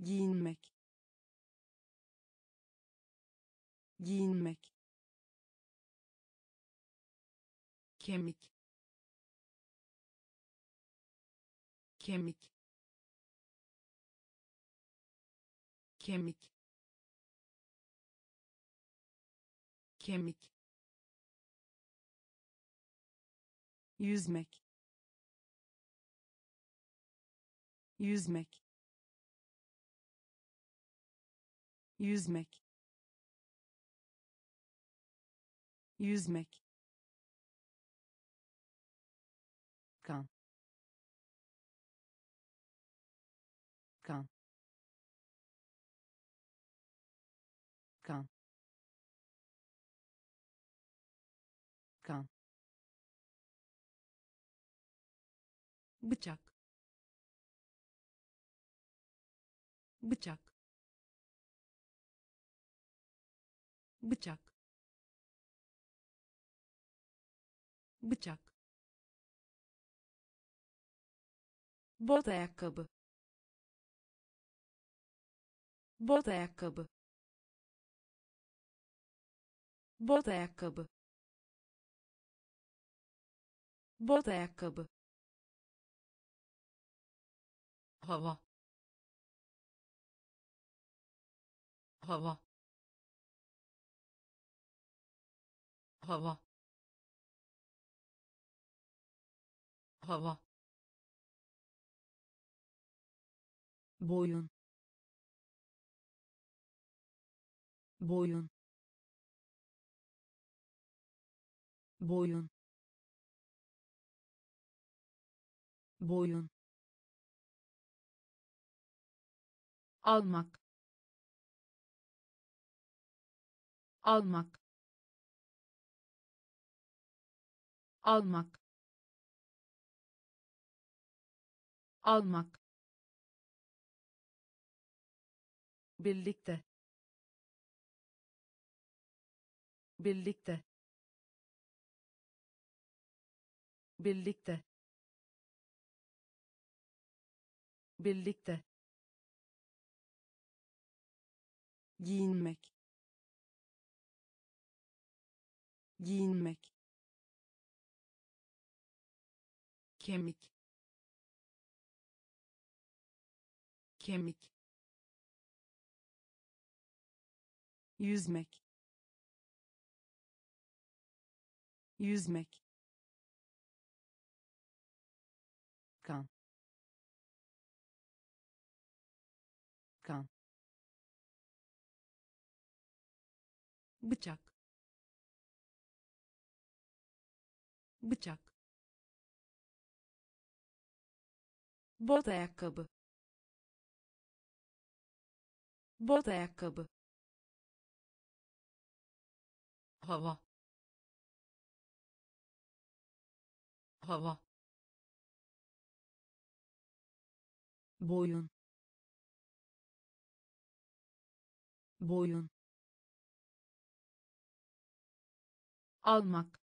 giyinmek, giyinmek, kemik, kemik, kemik, kemik, yüzmek, yüzmek, yüzmek, yüzmek, kan, kan, kan, kan, bıçak, bıçak, bıçak, bıçak, bot ayakkabı, bot ayakkabı, bot ayakkabı, bot ayakkabı, hava, hava, hava, hava, boyun, boyun, boyun, boyun, almak, almak, almak, almak, birlikte, birlikte, birlikte, birlikte, giyinmek, giyinmek, kemik, kemik, yüzmek, yüzmek, kan, kan, bıçak, bıçak, bot ayakkabı, bot ayakkabı, hava, hava, boyun, boyun, almak,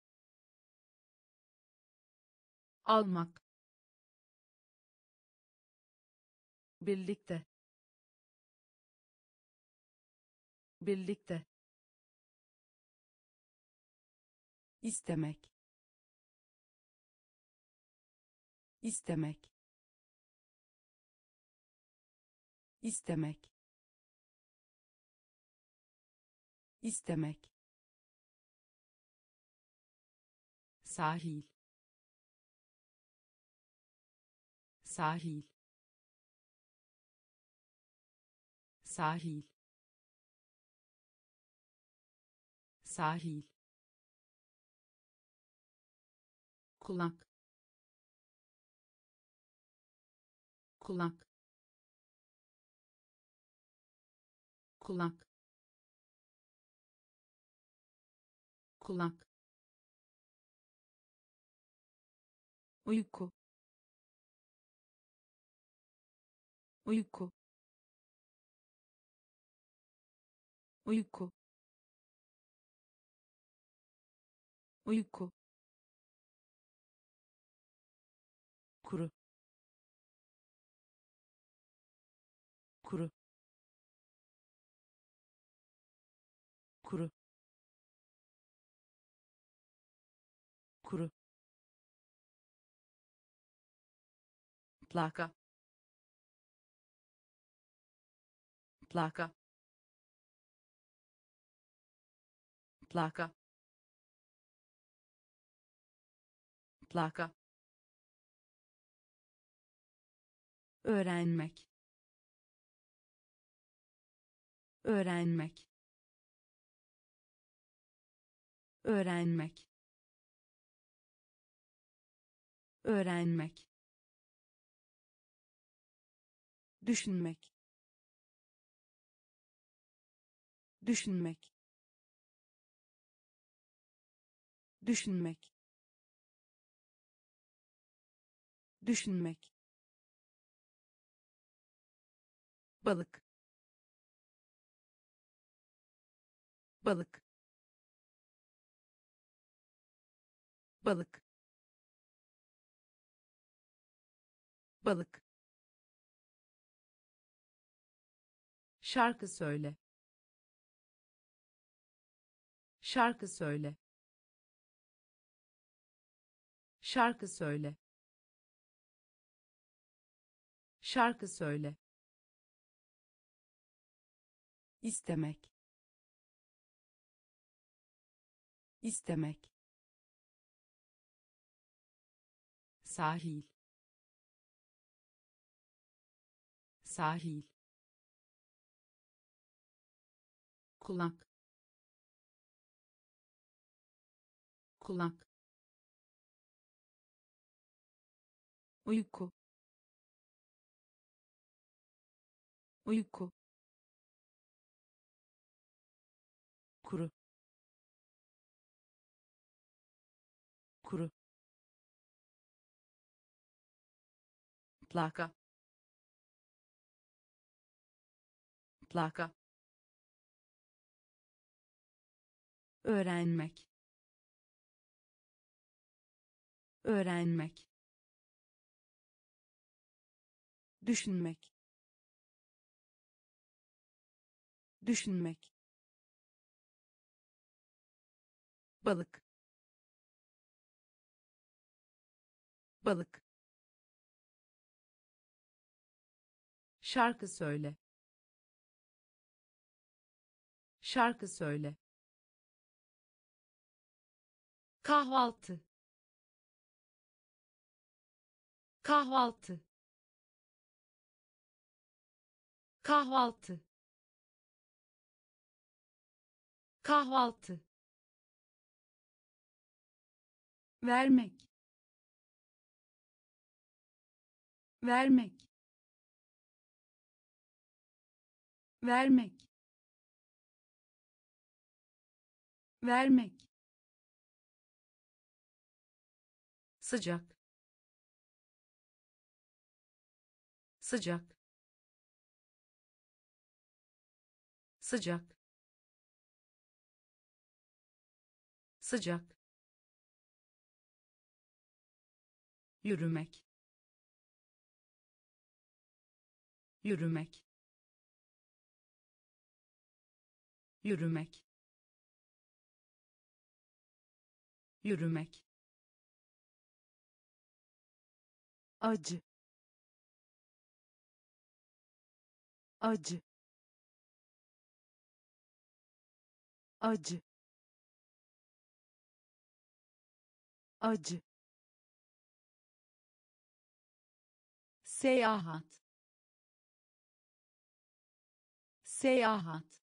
almak, birlikte, birlikte, istemek, istemek, istemek, istemek, sahil, sahil, sahil, sahil, kulak, kulak, kulak, kulak, uyku, uyku, uyku, uyku, kuru, kuru kuru plaka plaka plaka plaka öğrenmek öğrenmek öğrenmek öğrenmek düşünmek düşünmek düşünmek düşünmek balık balık balık balık şarkı söyle şarkı söyle şarkı söyle şarkı söyle istemek istemek sahil sahil kulak kulak uyku uyku kuru kuru plaka plaka öğrenmek öğrenmek düşünmek düşünmek balık balık şarkı söyle şarkı söyle kahvaltı kahvaltı kahvaltı kahvaltı vermek vermek vermek vermek sıcak sıcak sıcak sıcak yürümek yürümek yürümek yürümek acı acı acı acı seyahat seyahat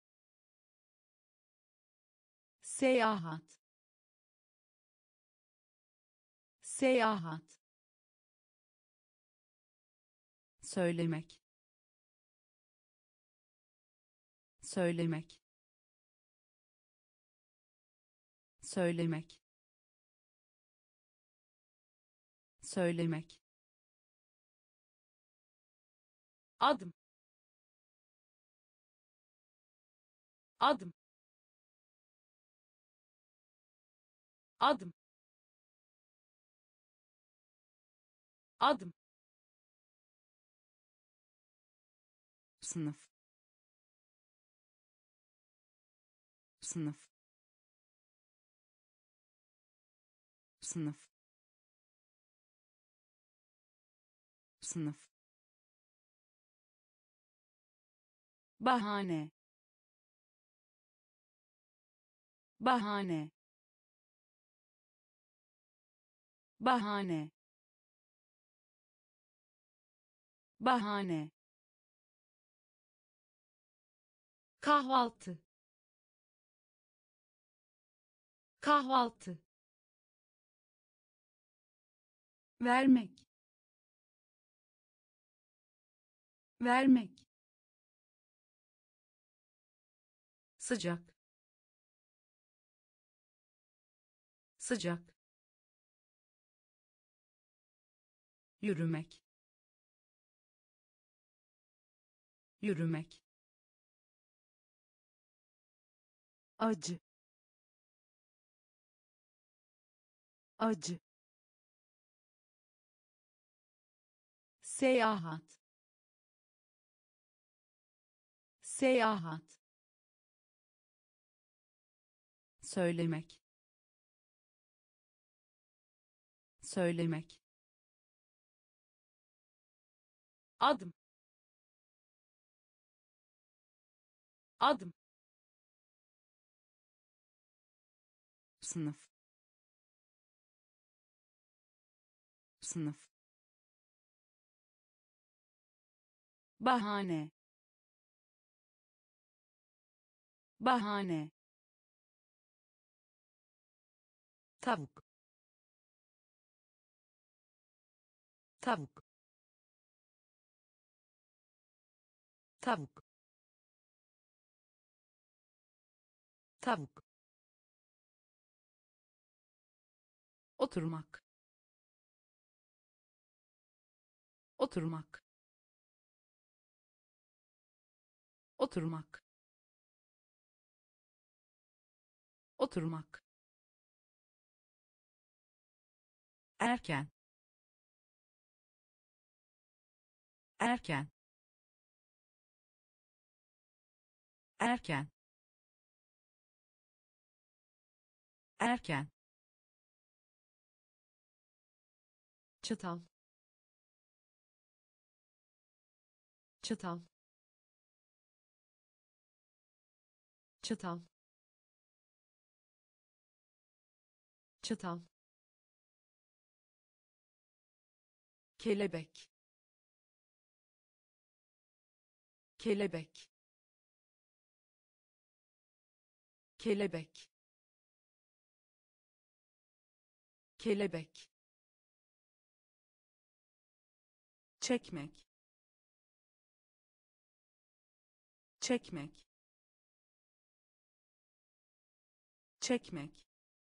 seyahat seyahat söylemek söylemek söylemek söylemek adım adım adım adım sınıf sınıf sınıf sınıf bahane bahane bahane bahane kahvaltı kahvaltı vermek vermek sıcak sıcak yürümek yürümek acı acı seyahat seyahat söylemek söylemek adım adım sınıf sınıf bahane bahane tavuk tavuk tavuk tavuk oturmak oturmak oturmak oturmak erken erken erken erken çatal çatal çatal çatal kelebek kelebek kelebek kelebek çekmek çekmek çekmek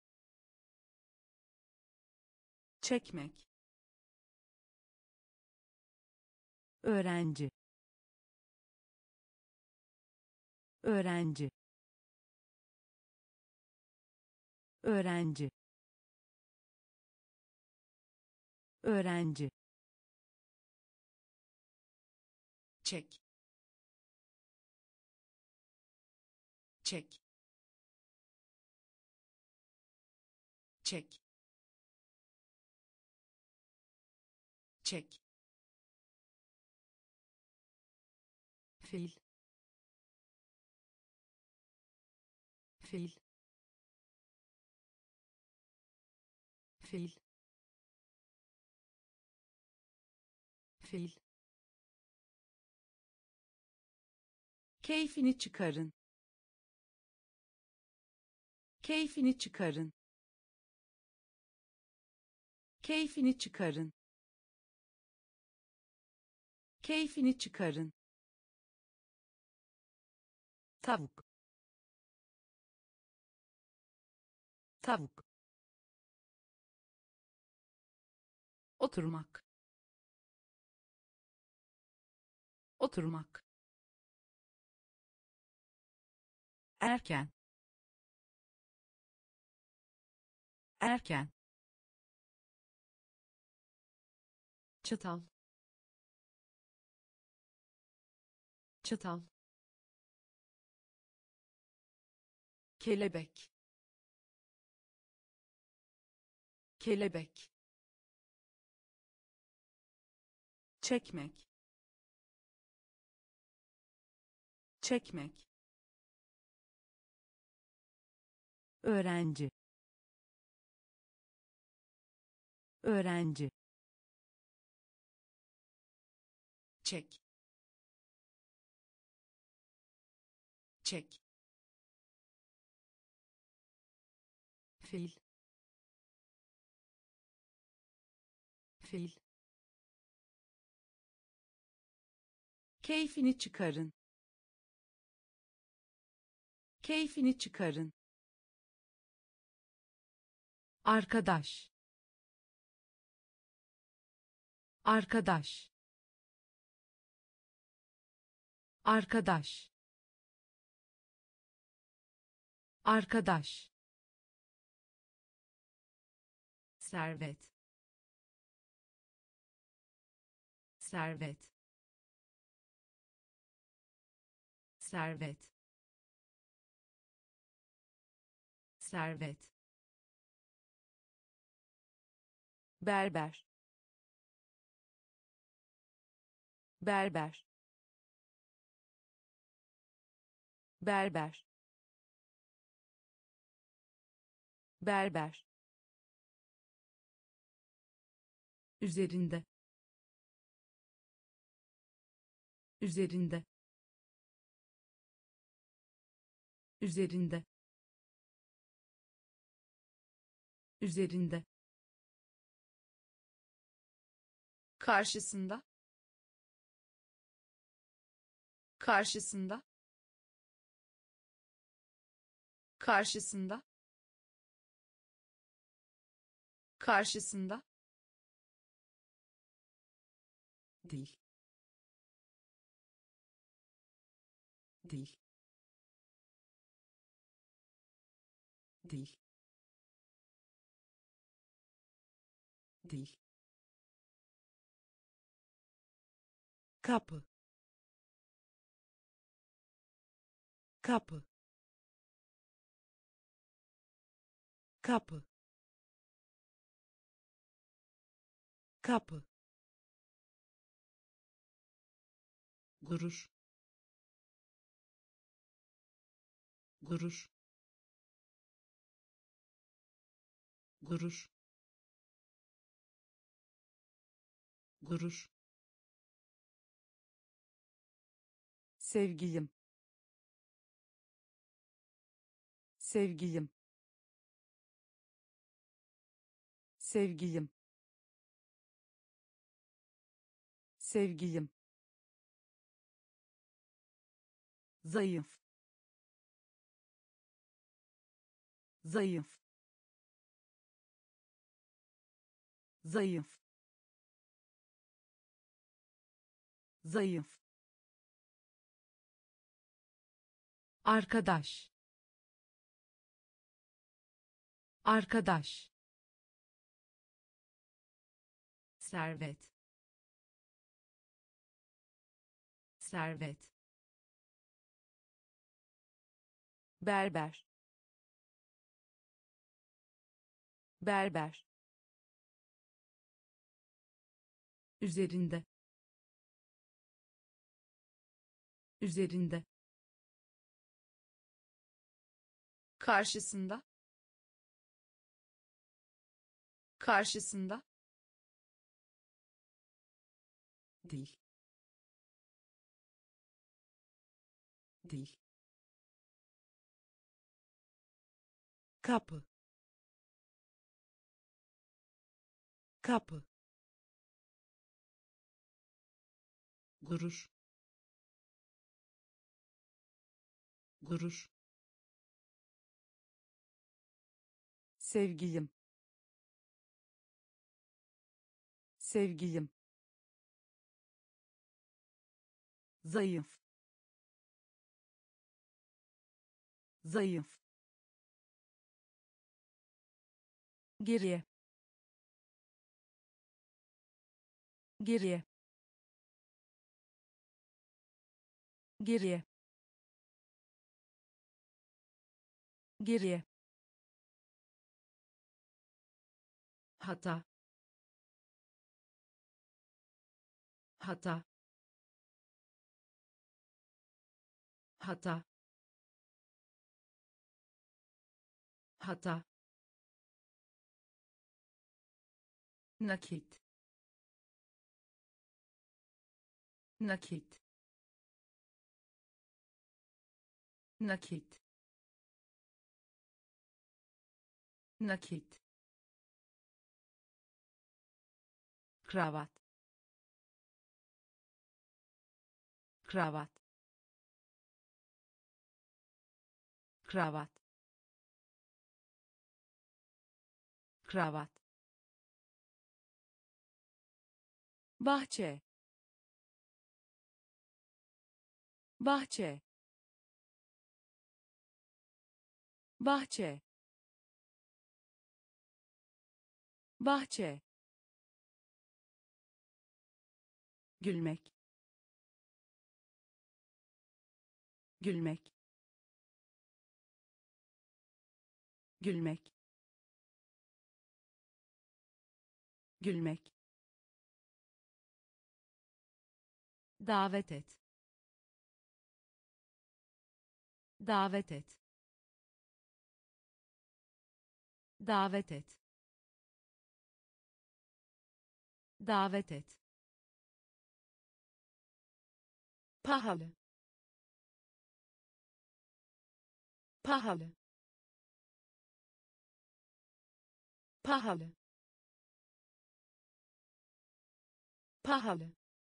çekmek öğrenci öğrenci öğrenci öğrenci çek çek çek çek fil fil fil fil keyfini çıkarın keyfini çıkarın keyfini çıkarın keyfini çıkarın tavuk tavuk oturmak oturmak erken erken çatal çatal kelebek, kelebek, çekmek, çekmek, öğrenci, öğrenci, çek, çek, fil, fil, keyfini çıkarın, keyfini çıkarın, arkadaş, arkadaş, arkadaş, arkadaş, servet, servet, servet, servet, berber, berber, berber, berber, üzerinde, üzerinde, üzerinde, üzerinde, karşısında, karşısında, karşısında, karşısında, dil, dil, dil, dil, kapı, kapı, kapı, kapı, gurur, gurur, gurur, gurur, sevgilim, sevgilim, sevgilim, sevgilim, zayıf, zayıf, zayıf, zayıf, arkadaş, arkadaş, servet, servet, berber, berber, üzerinde, üzerinde, karşısında, karşısında, dil, dil, kapı, kapı, gurur, gurur, sevgilim, sevgilim, zayıf, zayıf, geriye, geriye, geriye, geriye, hata, hata, hata, hata, nakit, nakit, nakit, nakit, kravat, kravat, kravat, kravat, bahçe, bahçe, bahçe, bahçe, gülmek, gülmek, gülmek, gülmek, davet et, davet et, davet et, davet et, pahalı, pahalı, pahalı, pahalı,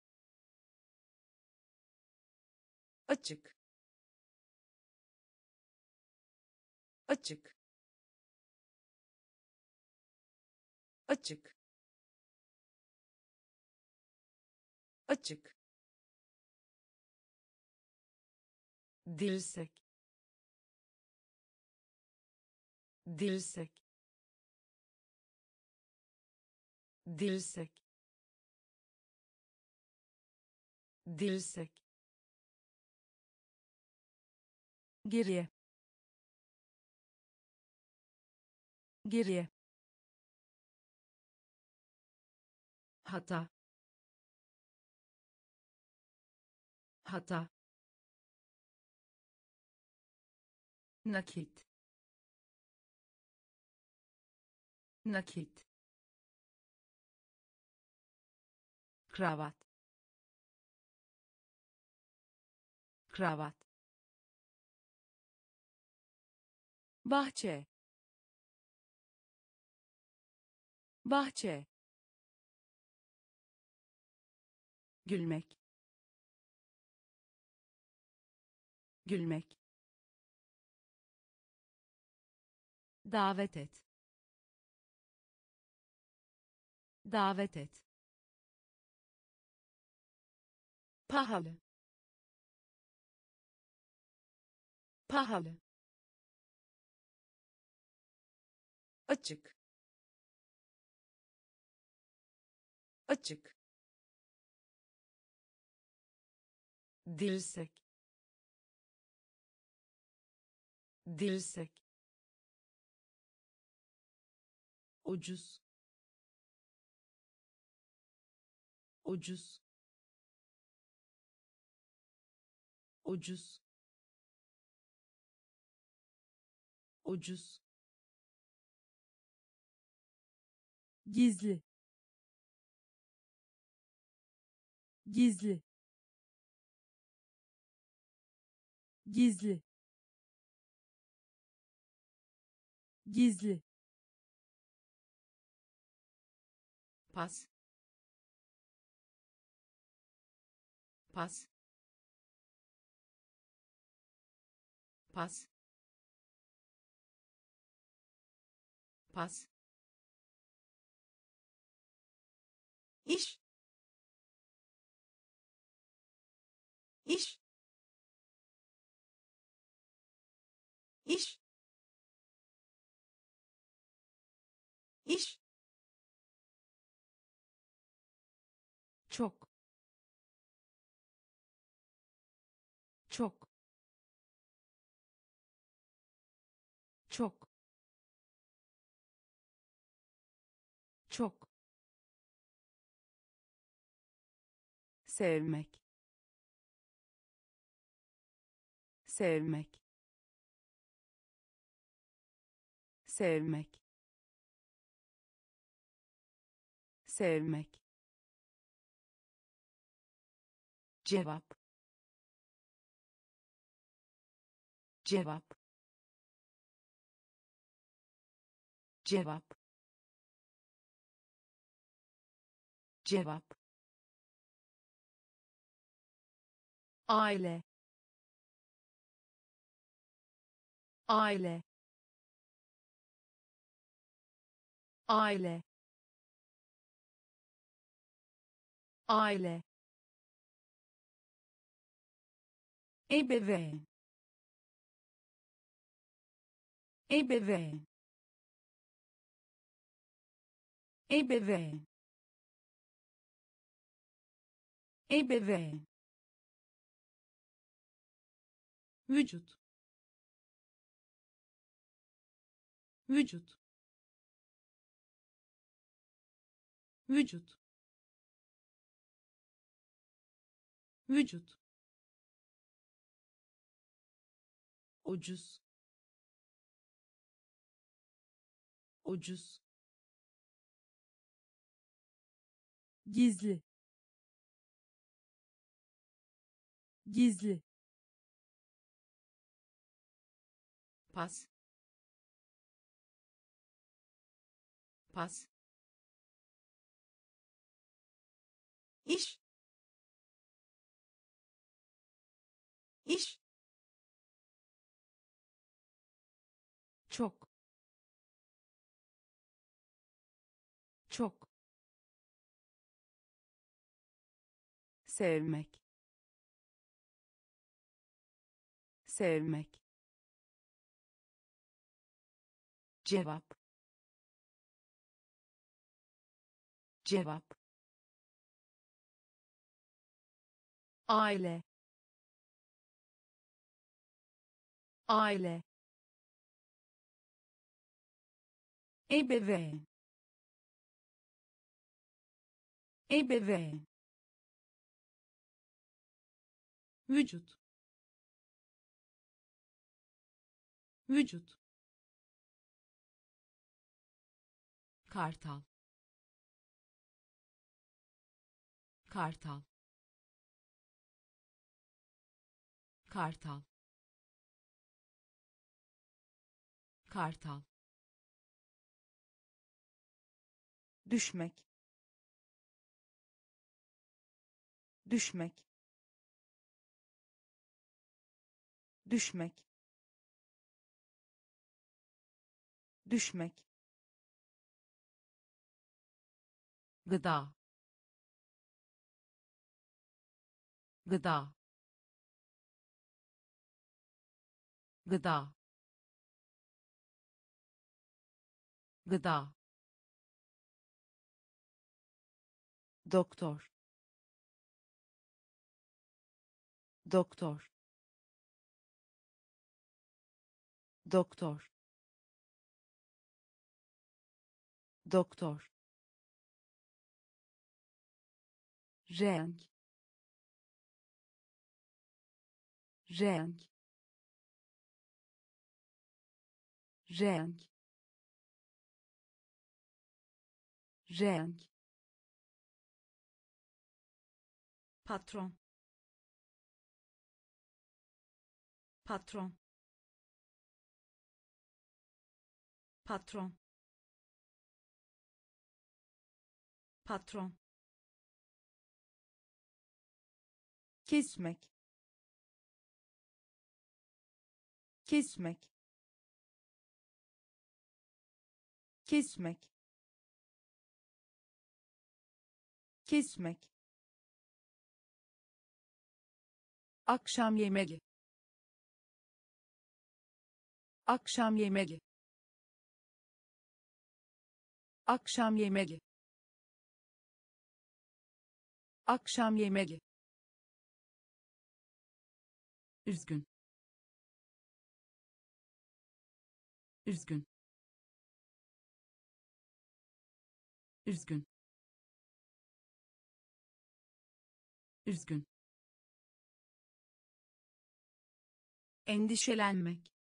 açık, açık, açık, açık, dirsek, dirsek, dirsek, dirsek, geriye, geriye, hata, hata, nakit, nakit, kravat, kravat, bahçe, bahçe, gülmek, gülmek, davet et, davet et, pahalı, pahalı, açık, açık, dirsek, dirsek, ucuz, ucuz, ucuz, ucuz, gizli, gizli, gizli, gizli, pas, pas, pas, pas, iş, iş, iş, iş, çok, çok, çok çok sevmek sevmek sevmek sevmek cevap cevap cevap cevap aile aile aile aile ebeveyn ebeveyn ebeveyn ebeveyn vücut vücut vücut vücut ucuz ucuz gizli gizli pas pas iş iş çok çok sevmek sevmek cevap cevap aile aile ebeveyn ebeveyn vücut vücut kartal kartal kartal kartal düşmek düşmek düşmek düşmek gıda gıda gıda gıda doktor doktor doktor doktor renk renk renk renk patron patron patron patron kesmek kesmek kesmek kesmek akşam yemeği akşam yemeği akşam yemeği akşam yemeği üzgün üzgün, üzgün, üzgün, endişelenmek,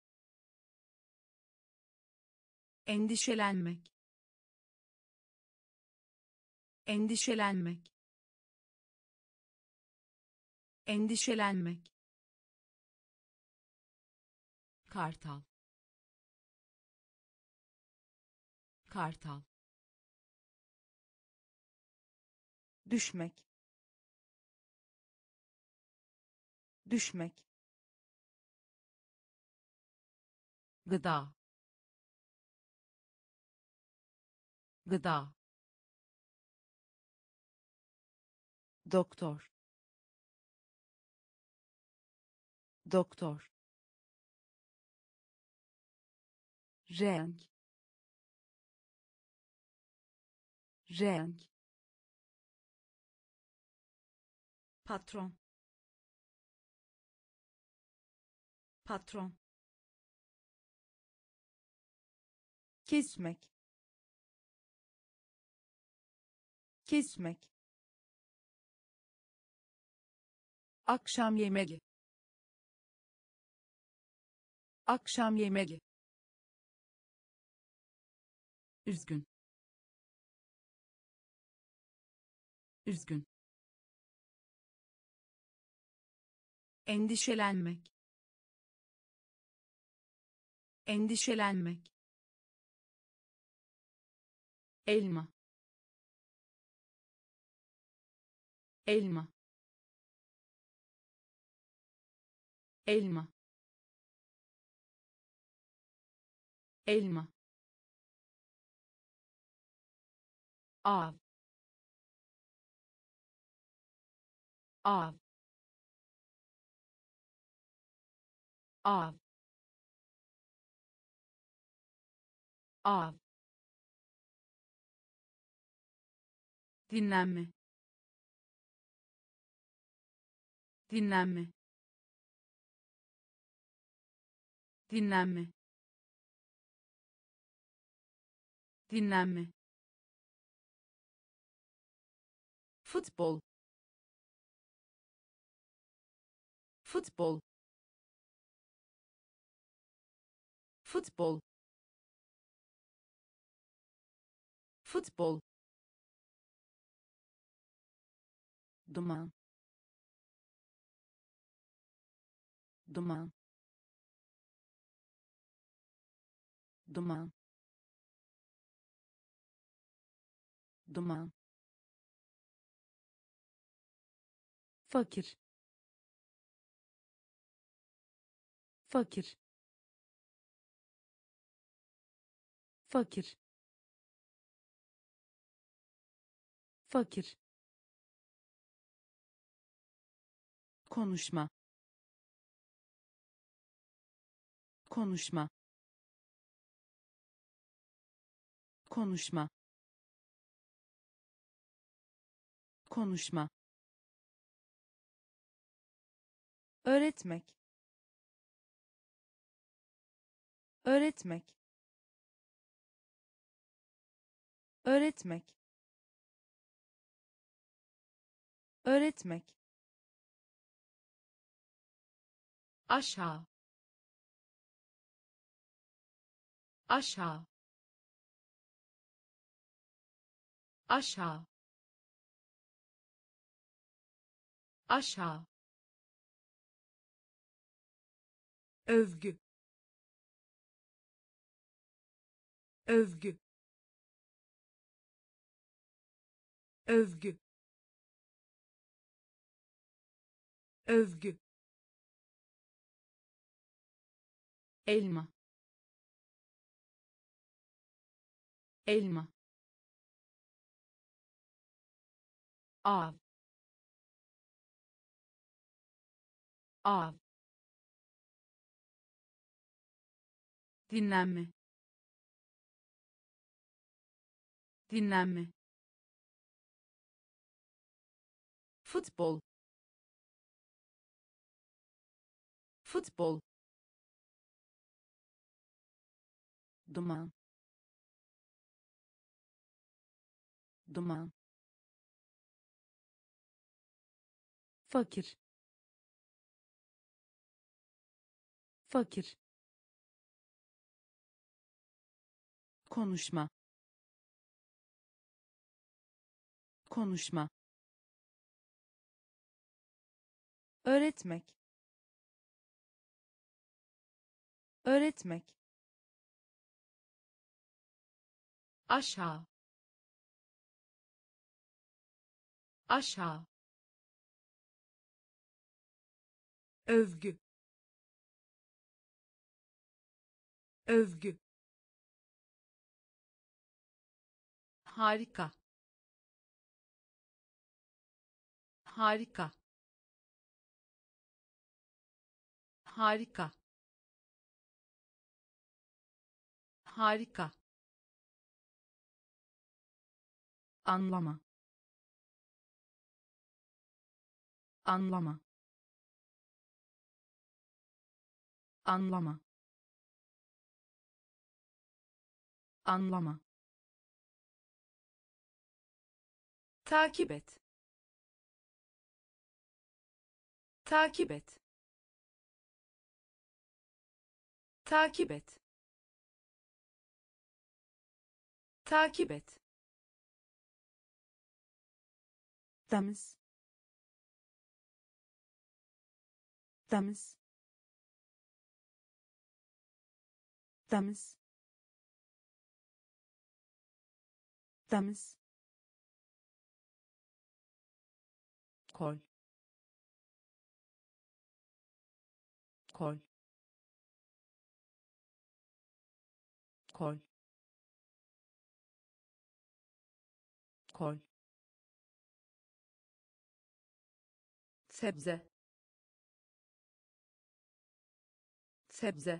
endişelenmek, endişelenmek, endişelenmek, kartal, kartal, düşmek, düşmek, gıda, gıda, doktor, doktor, renk, renk, patron, patron, kesmek, kesmek, akşam yemeği, akşam yemeği, üzgün, üzgün, endişelenmek, endişelenmek, elma, elma, elma, elma, av, av, av, av, dinlenme, dinlenme, dinlenme, dinlenme, futbol, futbol, futbol, futbol, duman, duman, duman, duman, fakir, fakir, fakir, fakir, konuşma, konuşma, konuşma, konuşma, öğretmek, öğretmek, öğretmek, öğretmek, aşağı, aşağı, aşağı, aşağı, övgü, övgü, övgü, övgü, elma, elma, av, av, dinlenme, dinlenme, futbol, futbol, duman, duman, fakir, fakir, konuşma, konuşma, öğretmek, öğretmek, aşağı, aşağı, övgü, övgü, harika, harika, harika, harika, anlama, anlama, anlama, anlama, takip et, takip et, takip et, takip et, temiz, temiz, temiz, temiz, kol, kol, kol, kol, sebze, sebze,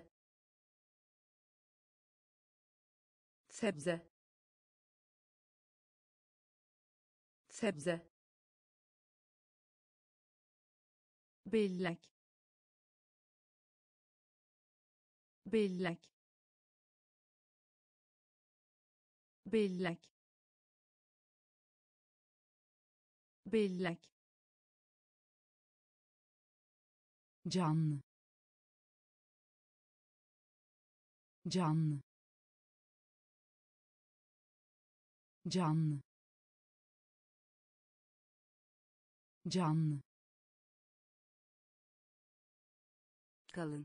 sebze, sebze, bellek, bellek, bellek, bellek, canlı, canlı, canlı, canlı, kalın,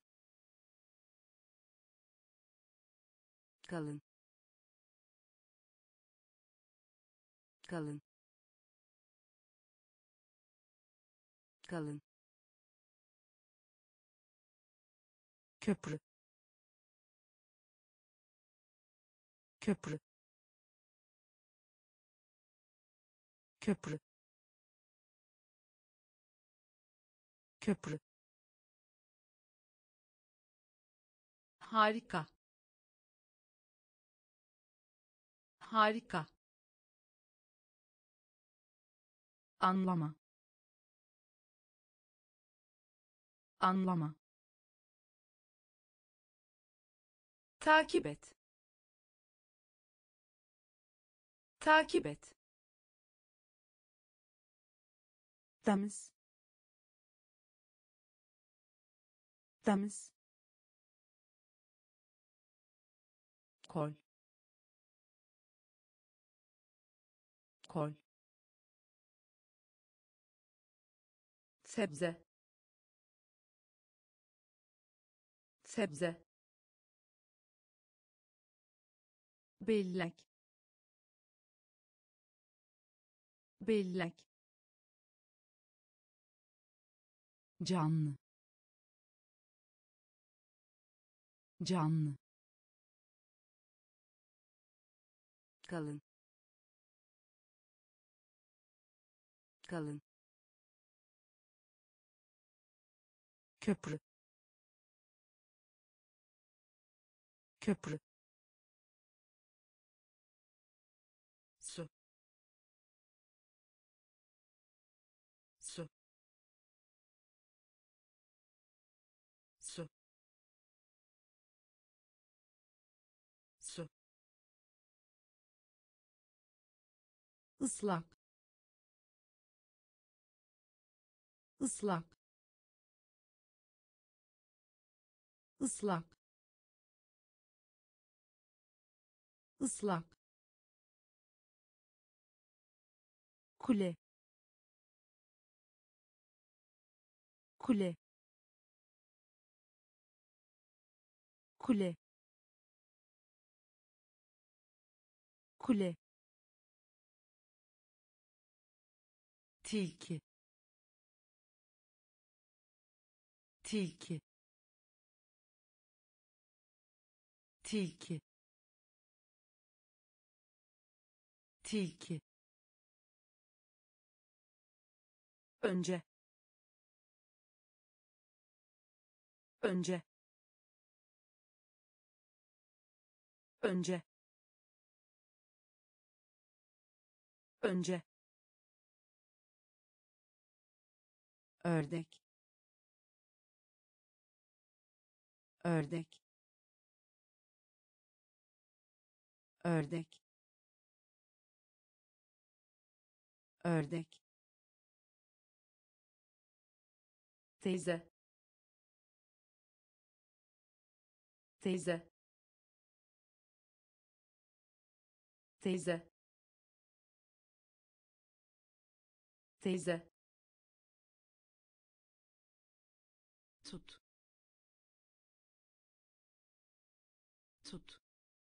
kalın, kalın, kalın, köprü, köprü, köprü, köprü, harika, harika, anlama, anlama, takip et, takip et, temiz, temiz, kol, kol, sebze, sebze, bellek, bellek, canlı, canlı, kalın, kalın, köprü, köprü, su, su, su, ıslak, ıslak, ıslak, ıslak, kule, kule, kule, kule, tilki, tilki, tilki, tilki, önce, önce, önce, önce, ördek, ördek, ördek, ördek, teyze, teyze, teyze, teyze, tut, tut,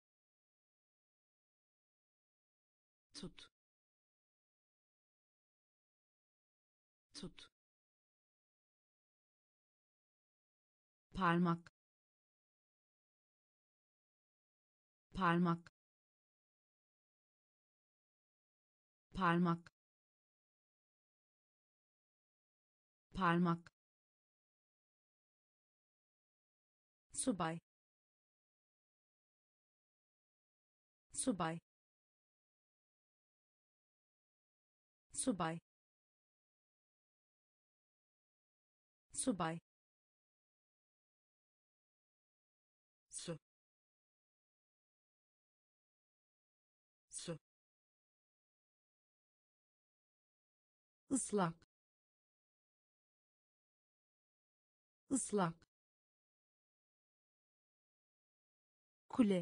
tut, tut, parmak, parmak, parmak, parmak, subay, subay, subay, subay, su, su, ıslak, ıslak, kule,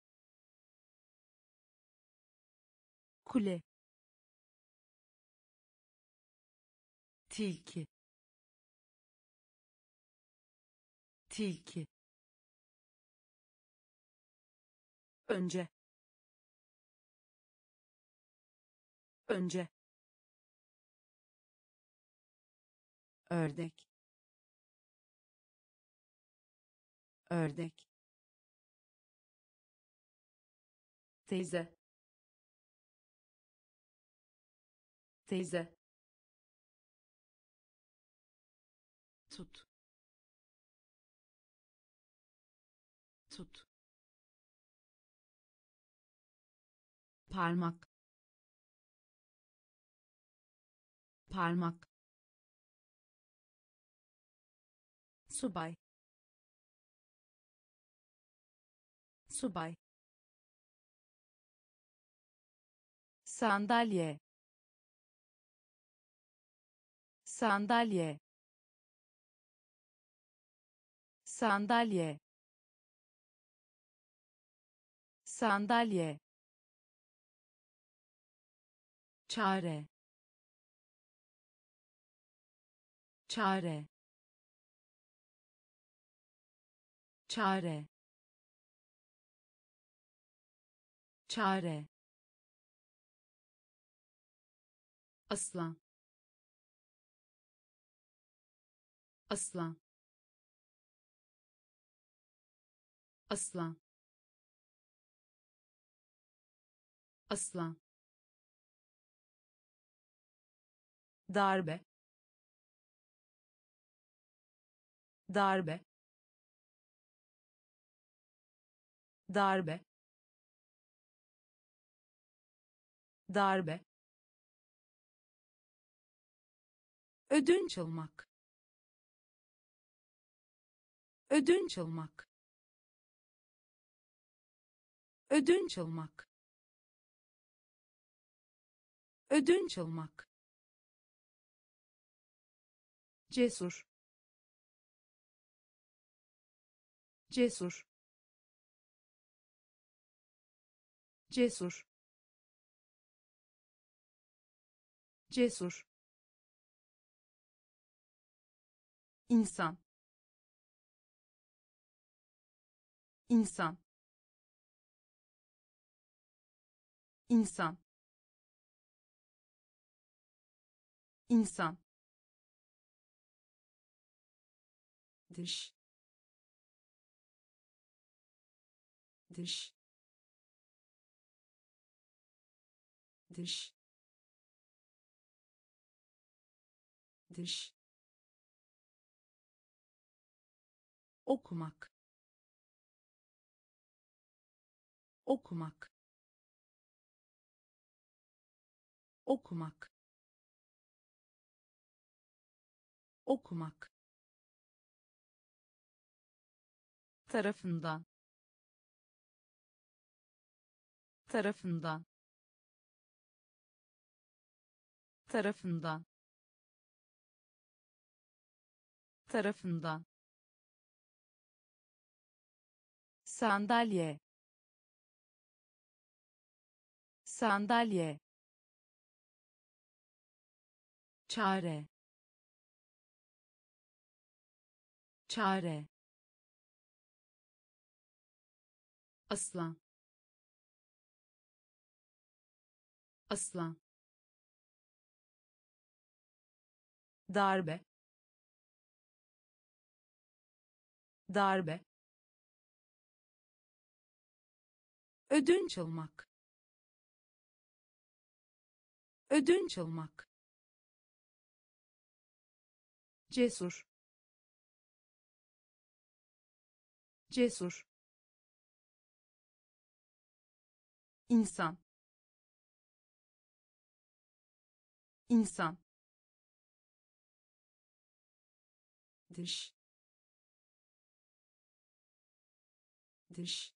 kule, tilki, tilki, önce, önce, ördek, ördek, teyze, teyze, tut, tut, parmak, parmak, subay, subay, sandalye, sandalye, sandalye, sandalye, çare, çare, çare, çare, aslan, aslan, aslan, aslan, darbe, darbe, darbe, darbe, ödünç almak, ödünç almak, ödünç almak, ödünç almak, cesur, cesur, cesur, cesur, insan, insan, insan, insan, dış, dış, dış, dış, okumak, okumak, okumak, okumak, tarafından, tarafından, tarafından, tarafından, sandalye, sandalye, çare, çare, aslan, aslan, darbe, darbe, ödünç almak, ödünç almak, cesur, cesur, insan, insan, dış, dış,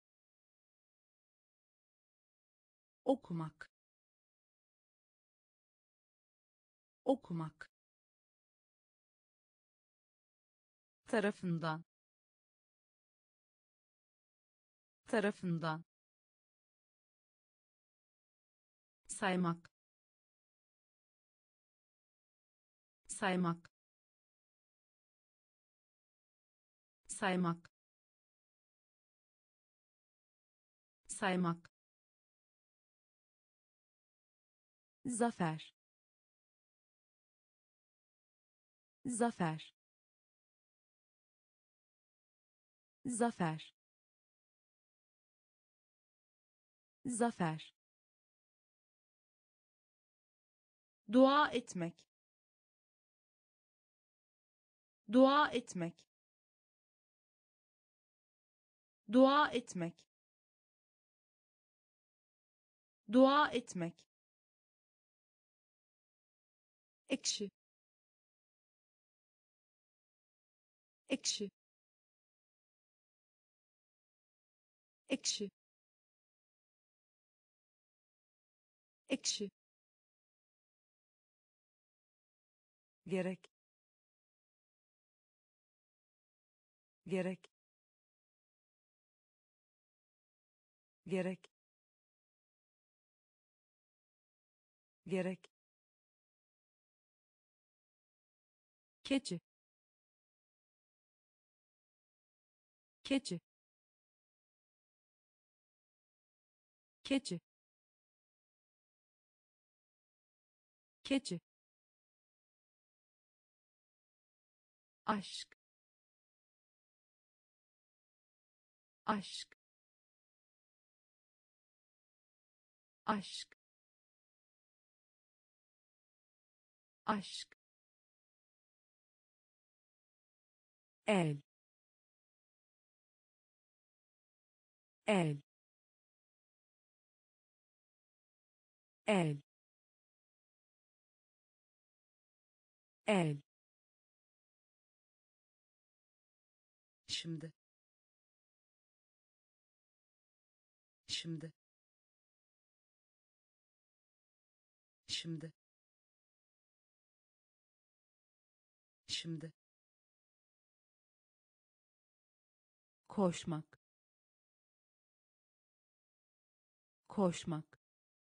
okumak, okumak, tarafından, tarafından, saymak, saymak, saymak, saymak, zafer, zafer, zafer, zafer, dua etmek, dua etmek, dua etmek, dua etmek, ekşi, ekşi, ekşi, ekşi, gerek, gerek, gerek, gerek, keçi, keçi, keçi, keçi, aşk, aşk, aşk, aşk, el, el, el, el, şimdi, şimdi, Şimdi. Şimdi. koşmak, koşmak,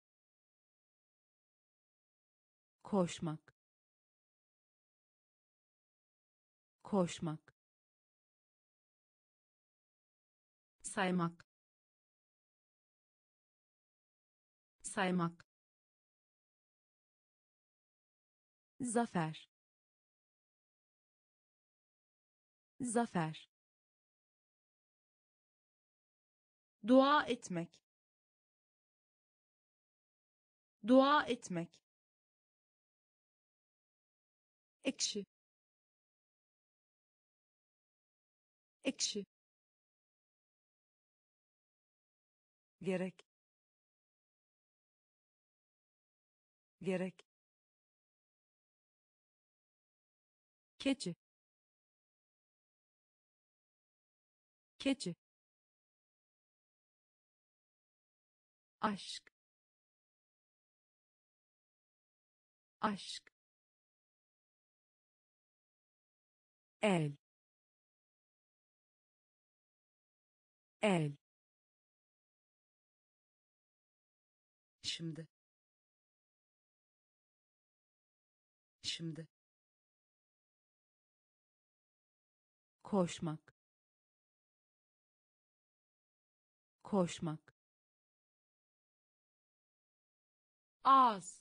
koşmak, koşmak, saymak, saymak, zafer, zafer, dua etmek, dua etmek, ekşi, ekşi, gerek, gerek, keçi, keçi, aşk, aşk, el, el, şimdi. Şimdi. koşmak, koşmak, ağız,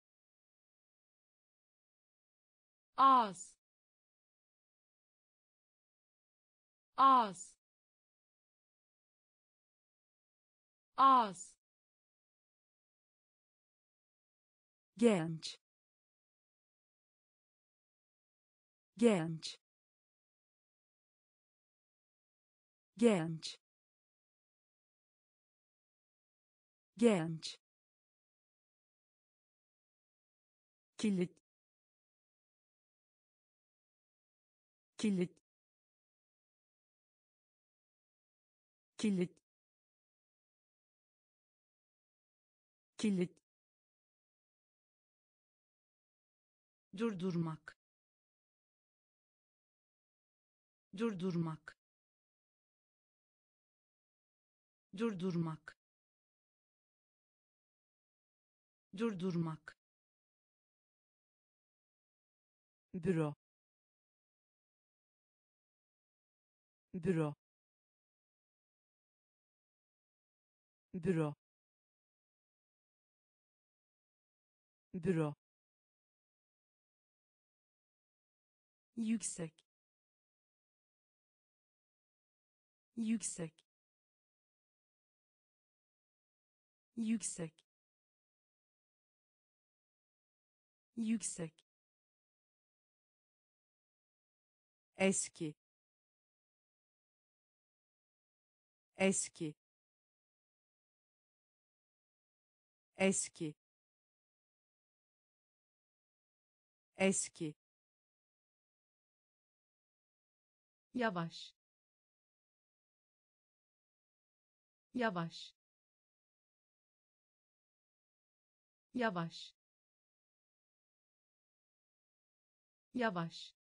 ağız, ağız, ağız, genç, genç, genç, genç, kilit, kilit, kilit, kilit, durdurmak, durdurmak, durdurmak, durdurmak, büro, büro, büro, büro, yüksek, yüksek, yüksek, yüksek, eski, eski, eski, eski, yavaş, yavaş, yavaş, yavaş,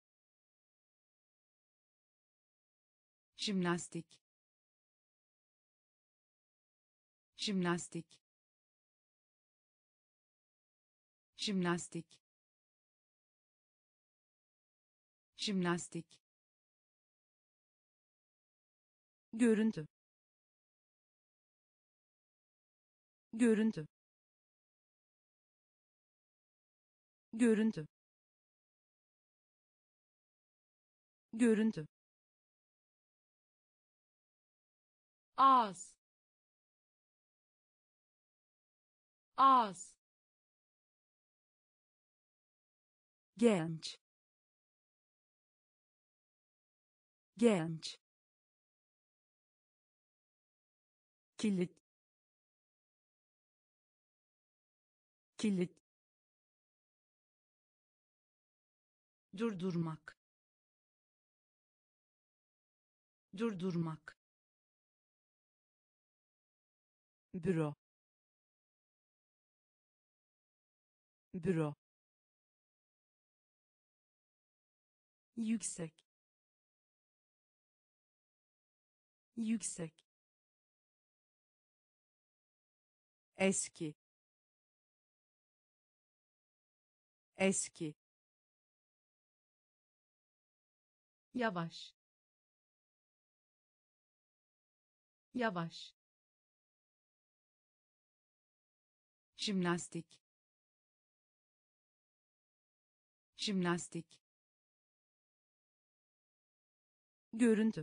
jimnastik, jimnastik, jimnastik, jimnastik, görüntü, görüntü, görüntü, görüntü, ağız, ağız, genç, genç, kilit, kilit, durdurmak, durdurmak, büro, büro, yüksek, yüksek, eski, eski, yavaş, yavaş, jimnastik, jimnastik, görüntü,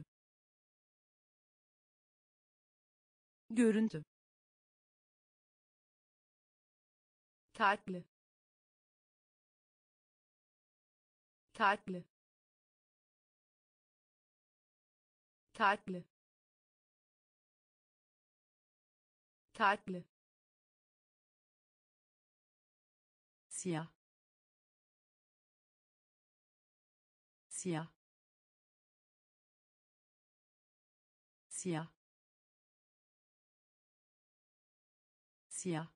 görüntü, tatlı, tatlı, tatlı, tatlı, siyah, siyah, siyah, siyah,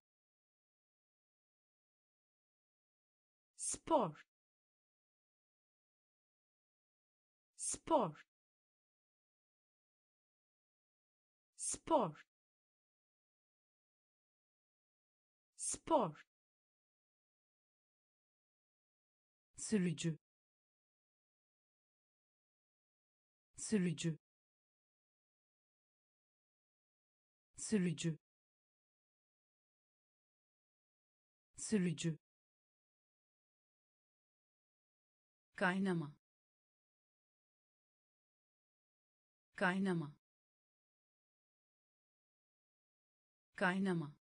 spor, spor, spor, spor, sürücü, sürücü, sürücü, sürücü, kaynama, kaynama, kaynama,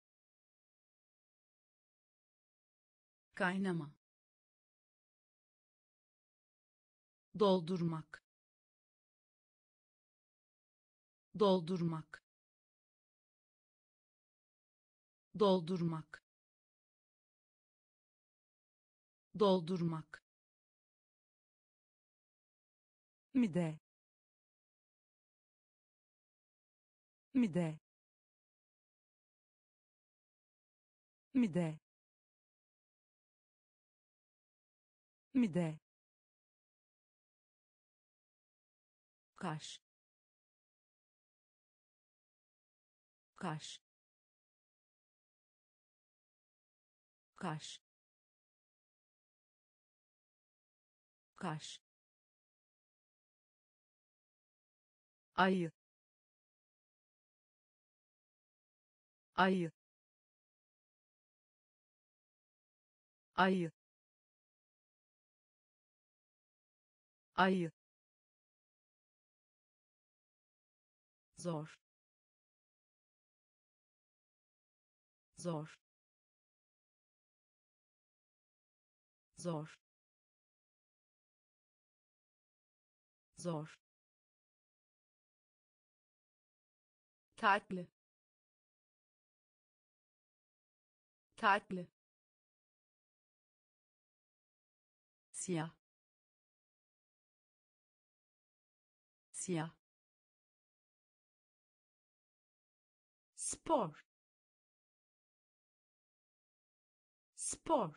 kaynama, doldurmak, doldurmak, doldurmak, doldurmak, mide, mide, mide, mide, kaş, kaş, kaş, kaş, ayı, ayı, ayı, ayı, zor, zor, zor, zor, tatlı, tatlı, siyah, siyah, spor, spor,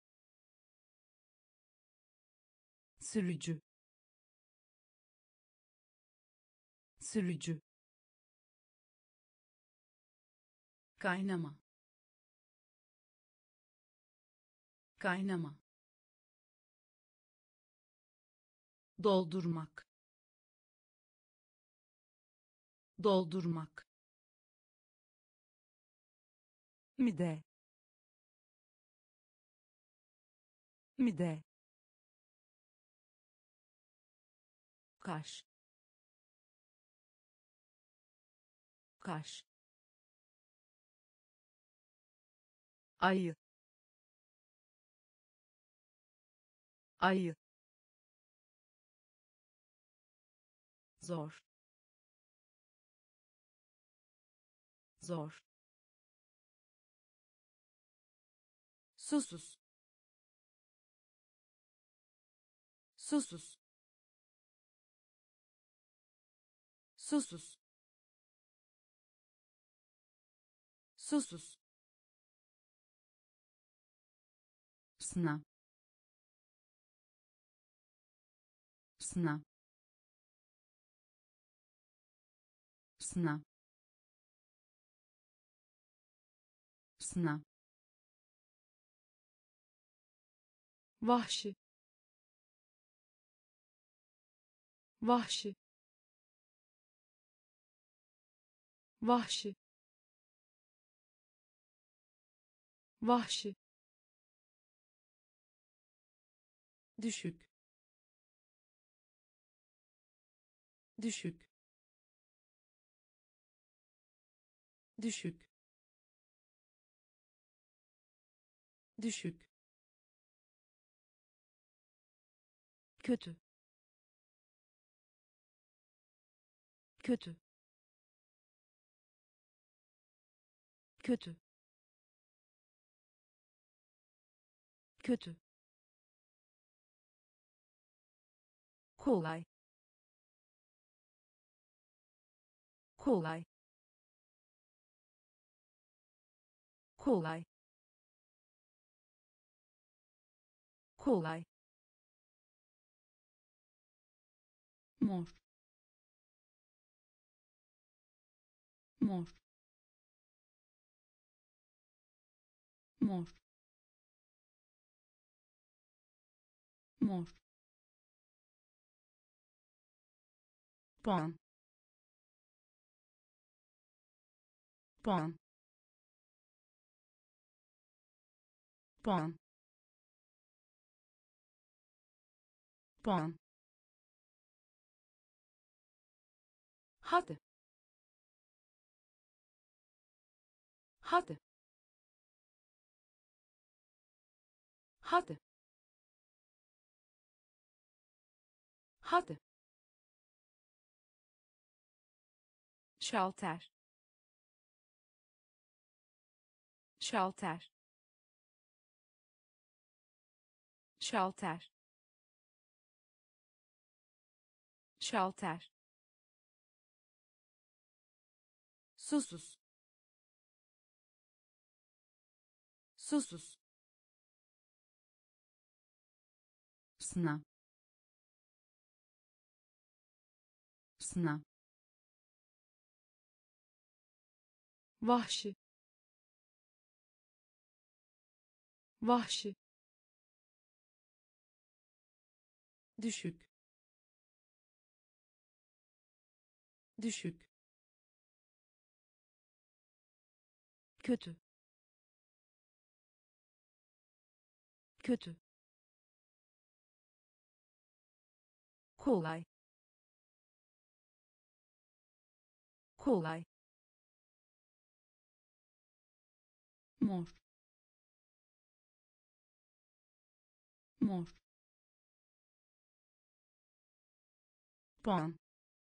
sürücü, sürücü, kaynama, kaynama, doldurmak, doldurmak, mide, mide, kaş, kaş, ayı, ayı, zor, zor, susuz, susuz, susuz, susuz, sınav sınav sınav sınav vahşi vahşi vahşi vahşi düşük düşük düşük düşük kötü kötü kötü kötü kolay kolay kolay kolay mor mor mor mor puan puan puan puan hadi hadi hadi hadi şalter şalter şalter şalter susuz susuz sınav sınav vahşi vahşi düşük düşük kötü kötü kolay kolay mor mor puan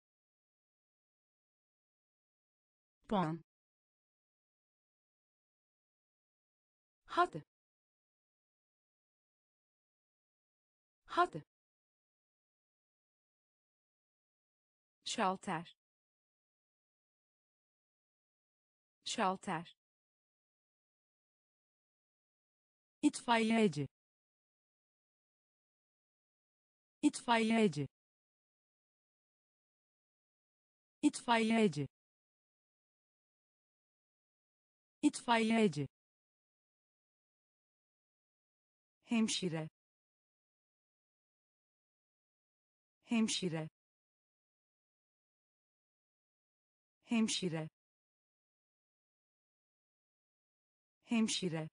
puan hadi hadi şalter şalter itfaiyeci itfaiyeci itfaiyeci itfaiyeci hemşire hemşire hemşire hemşire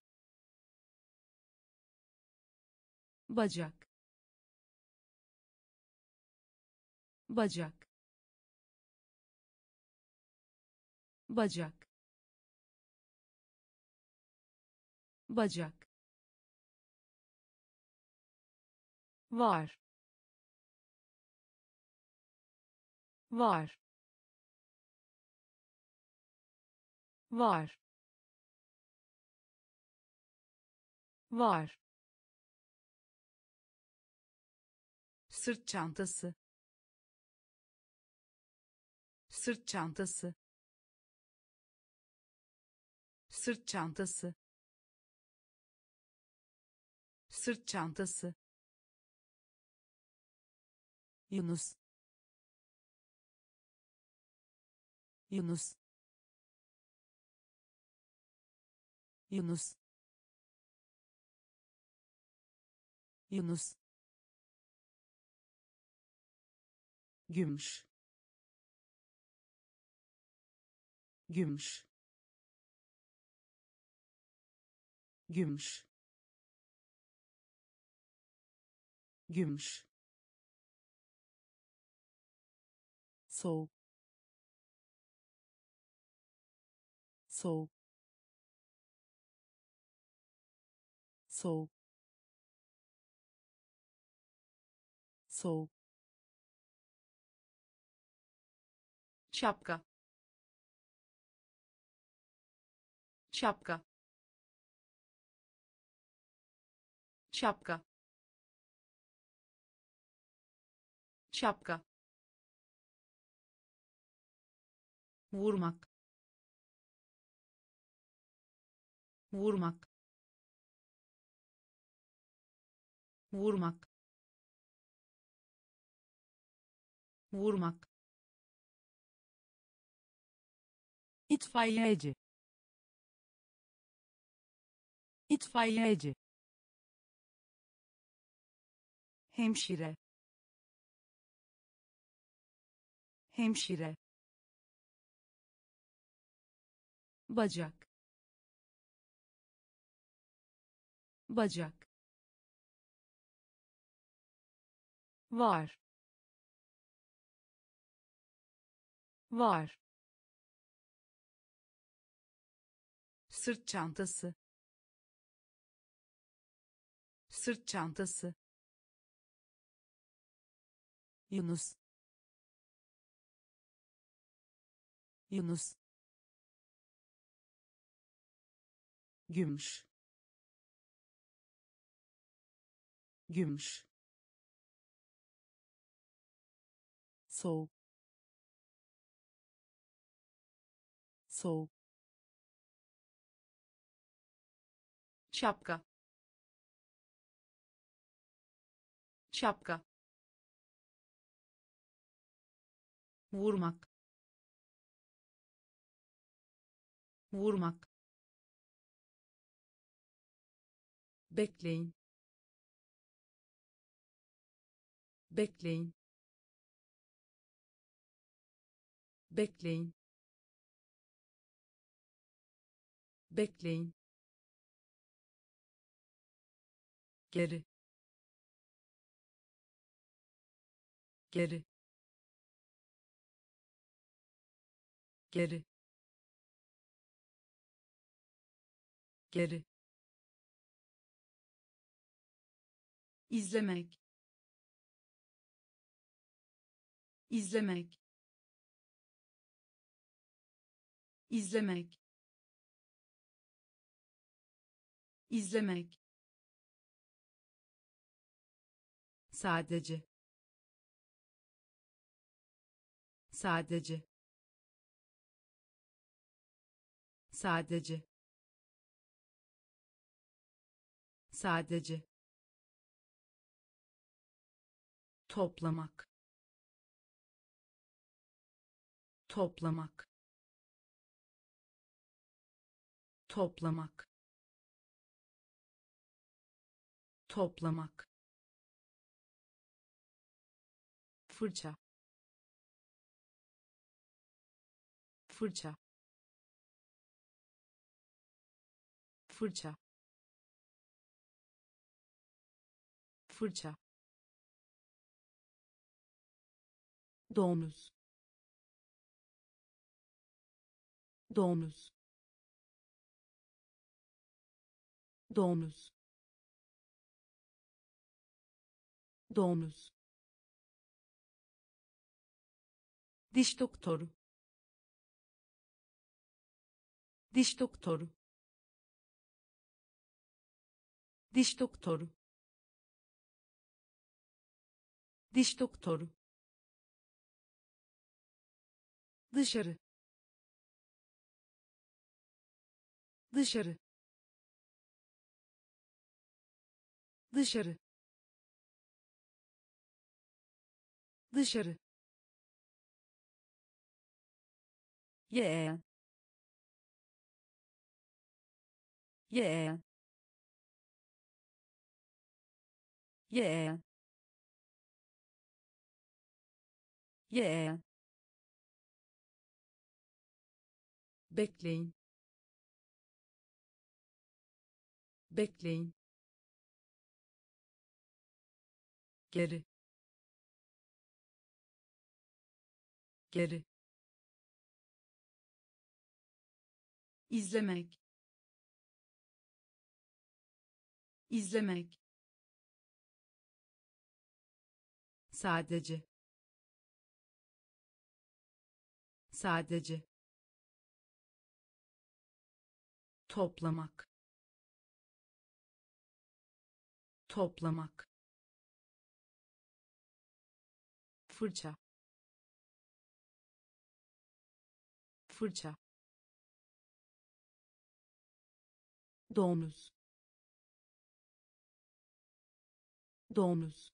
bacak bacak bacak bacak var var var var sırt çantası sırt çantası sırt çantası sırt çantası, Yunus, Yunus, Yunus, Yunus, gümüş, gümüş, gümüş, gümüş, soğuk, soğuk, soğuk, soğuk, şapka, şapka, şapka, şapka, vurmak, vurmak, vurmak, vurmak, itfaiyeci, itfaiyeci, hemşire, hemşire, bacak, bacak, var, var, sırt çantası, sırt çantası, Yunus, Yunus, gümüş, gümüş, soğuk, soğuk, şapka, şapka, vurmak, vurmak, bekleyin, bekleyin, bekleyin, bekleyin, geri, geri, geri, geri, izlemek, izlemek, izlemek, izlemek, sadece, sadece, sadece, sadece, toplamak, toplamak, toplamak, toplamak, fırça, fırça, fırça, fırça, domuz, domuz, domuz, domuz, diş doktoru, diş doktoru, diş doktoru, diş doktoru, dışarı, dışarı, dışarı, dışarı, yeğen, yeğen, yeğen, yeğen, bekleyin, bekleyin, geri, geri, izlemek, izlemek, sadece, sadece, toplamak, toplamak, fırça, fırça, domuz, domuz,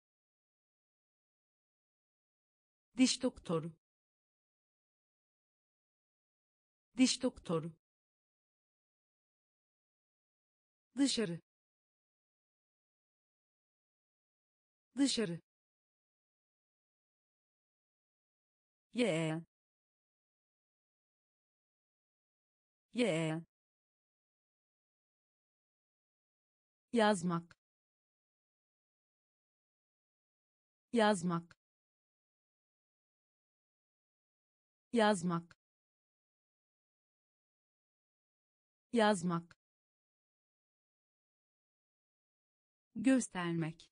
diş doktoru, diş doktoru, dışarı, dışarı, yeğen, yeğen, yazmak, yazmak, yazmak, yazmak, göstermek,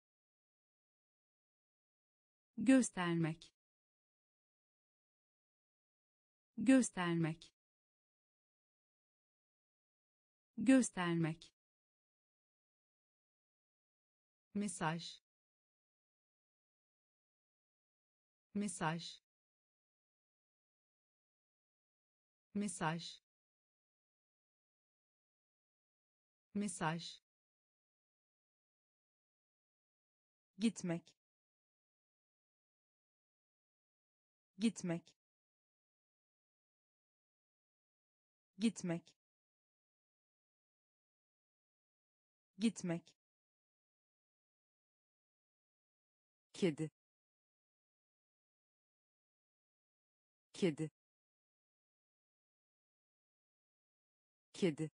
göstermek, göstermek, göstermek, mesaj, mesaj, mesaj, mesaj, gitmek, gitmek, gitmek, gitmek, kedi, kedi, kedi,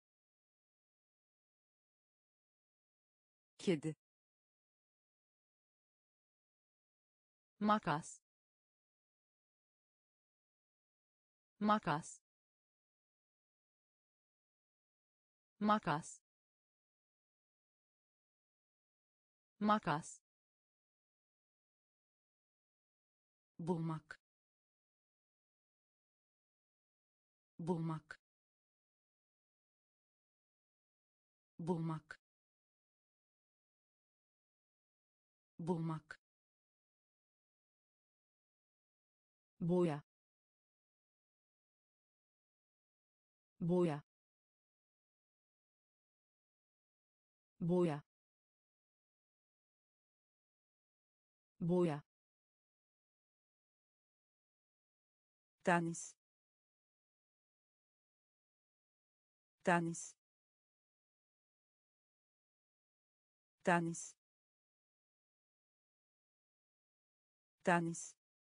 kedi, makas, makas, makas, makas, bulmak, bulmak, bulmak, bulmak, boya, boya, boya, boya, tenis, tenis, tenis, tenis,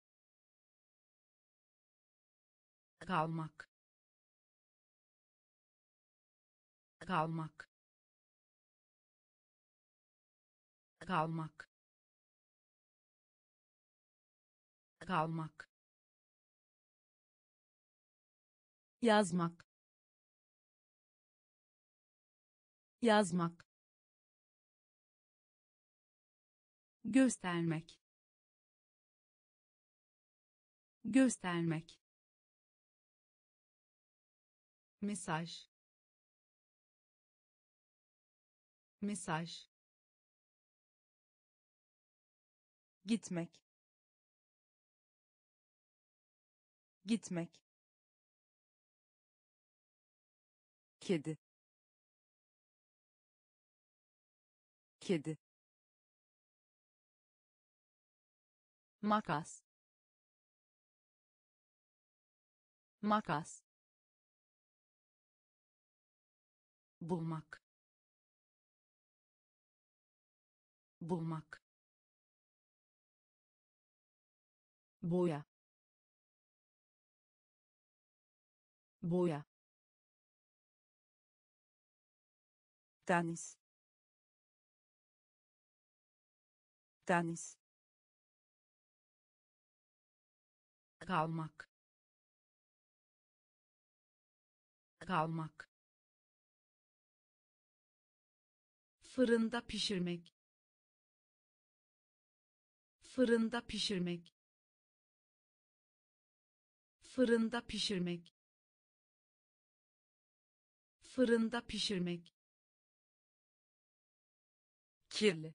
kalmak, kalmak, kalmak, kalmak, yazmak, yazmak, göstermek, göstermek, mesaj, mesaj, gitmek, gitmek, kedi, kedi, makas, makas, bulmak, bulmak, boya, boya, deniz, deniz, kalmak, kalmak, fırında pişirmek, fırında pişirmek, fırında pişirmek, fırında pişirmek, kirli,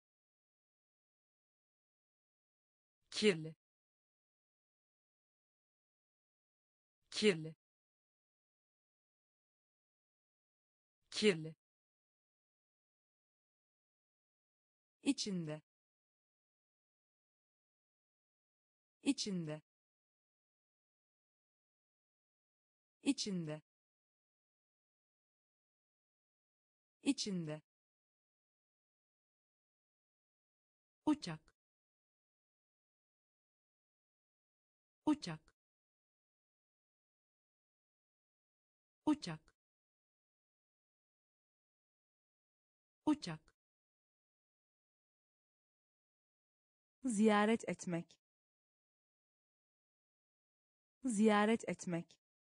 kirli, kirli, kirli, içinde, içinde, içinde, içinde, uçak, uçak, uçak, uçak, ziyaret etmek, ziyaret etmek,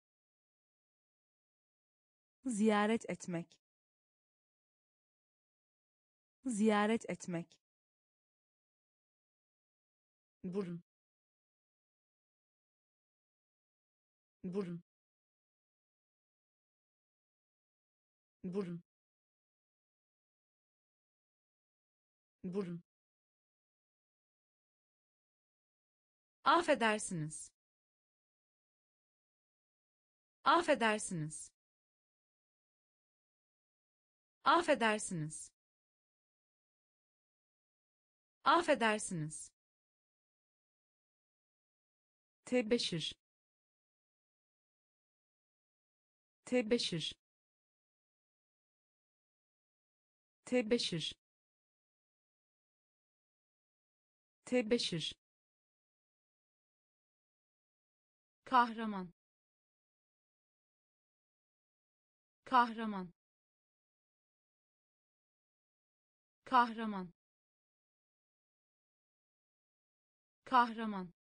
ziyaret etmek, ziyaret etmek, burun, burun, burun, burun, affedersiniz, affedersiniz, affedersiniz, affedersiniz, tebeşir, tebeşir, tebeşir, tebeşir, kahraman, kahraman, kahraman, kahraman,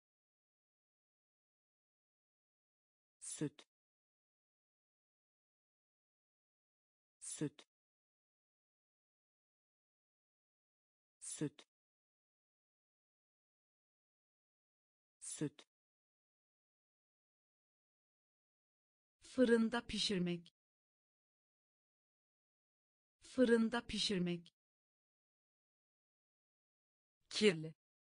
süt, süt, süt, süt, fırında pişirmek, fırında pişirmek, kirli,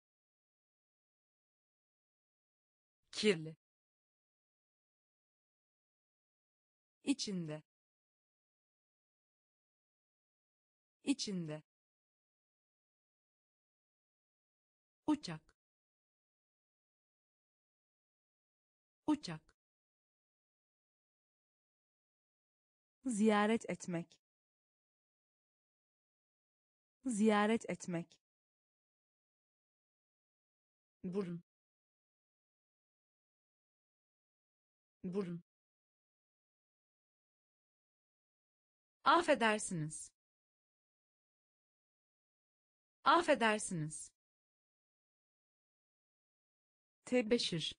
kirli, içinde, içinde, uçak, uçak, ziyaret etmek, ziyaret etmek, burun, burun, affedersiniz, affedersiniz, tebeşir,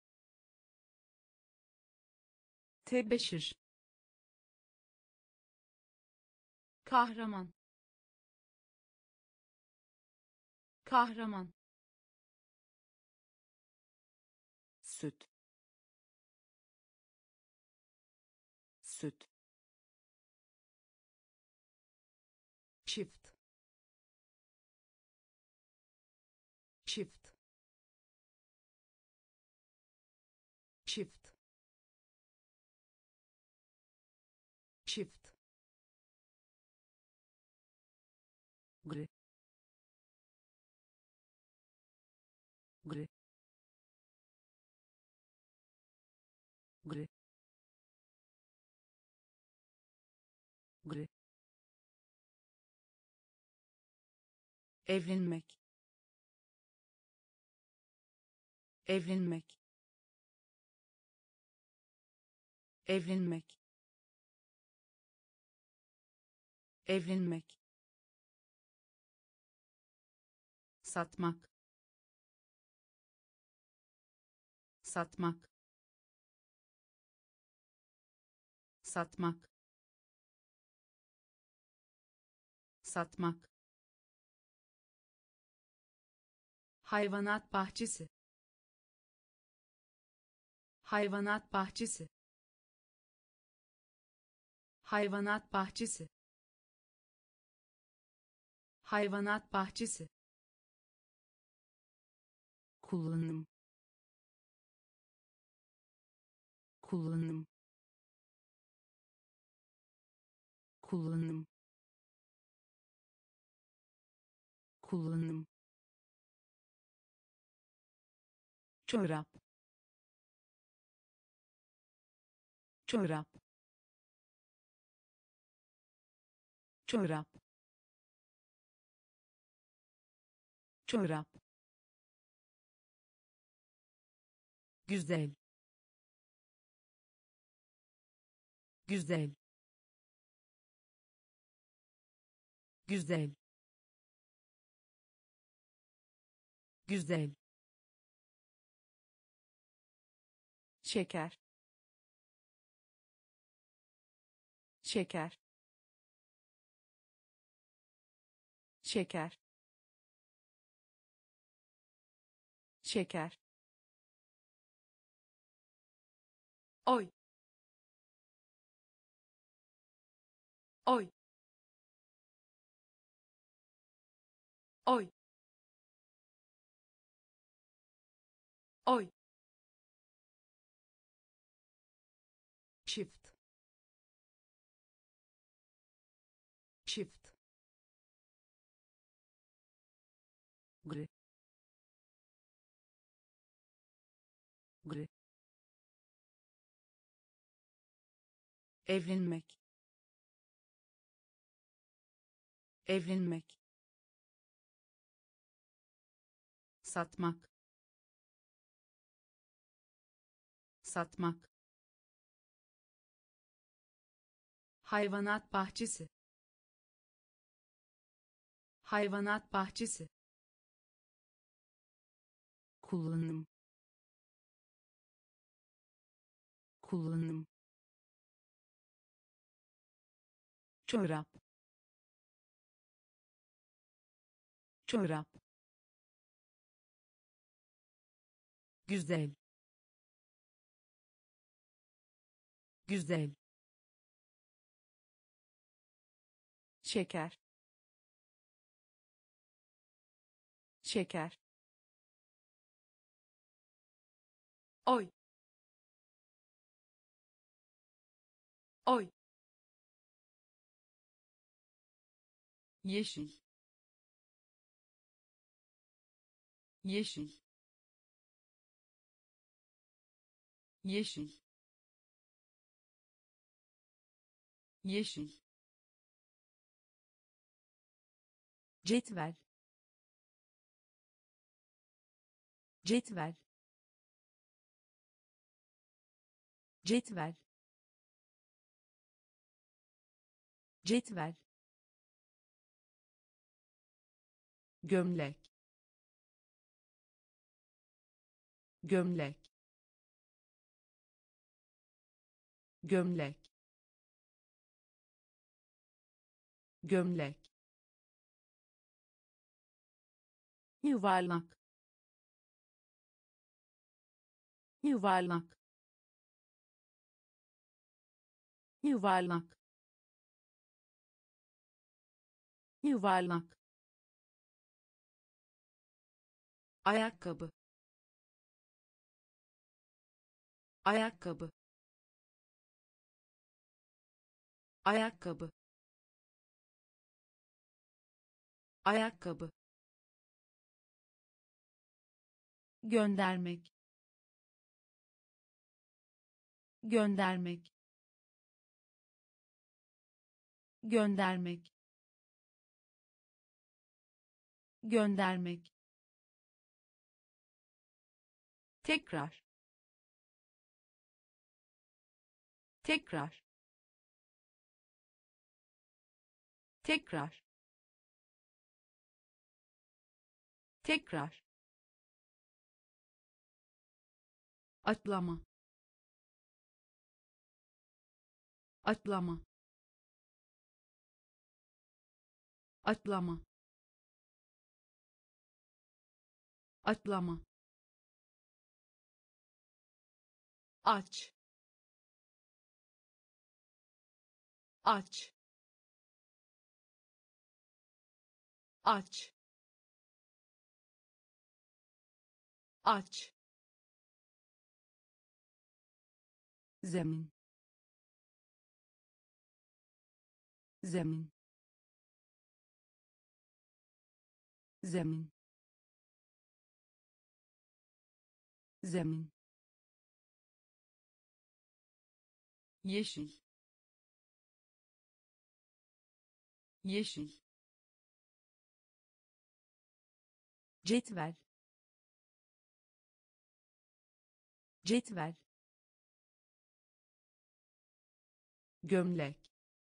tebeşir, kahraman, kahraman, süt, süt, çift, çift, çift, çift, gri, gri, gri, gri, evlenmek, evlenmek, evlenmek, evlenmek, satmak, satmak, satmak, satmak, hayvanat bahçesi, hayvanat bahçesi, hayvanat bahçesi, hayvanat bahçesi, kullanım, kullanım, kullanım, kullanım, çorap, çorap, çorap, çorap, güzel, güzel, güzel, güzel, şeker, şeker, şeker, şeker, oy, oy, oy, oy, çift, çift, gri, gri, evlenmek, evlenmek, satmak, satmak, hayvanat bahçesi, hayvanat bahçesi, kullanım, kullanım, çorap, çorap, güzel, güzel, şeker, şeker, oy, oy, yeşil, yeşil, yeşil, yeşil, cetvel, cetvel, cetvel, cetvel, gömlek, gömlek, gömlek, gömlek, yuvarlak, yuvarlak, yuvarlak, yuvarlak, ayakkabı, ayakkabı, ayakkabı, ayakkabı, göndermek, göndermek, göndermek, göndermek, tekrar, tekrar, tekrar, tekrar, atlama, atlama, atlama, atlama, aç, aç, aç, aç, zemin, zemin, zemin, zemin, yeşil, yeşil, cetvel, cetvel, gömlek,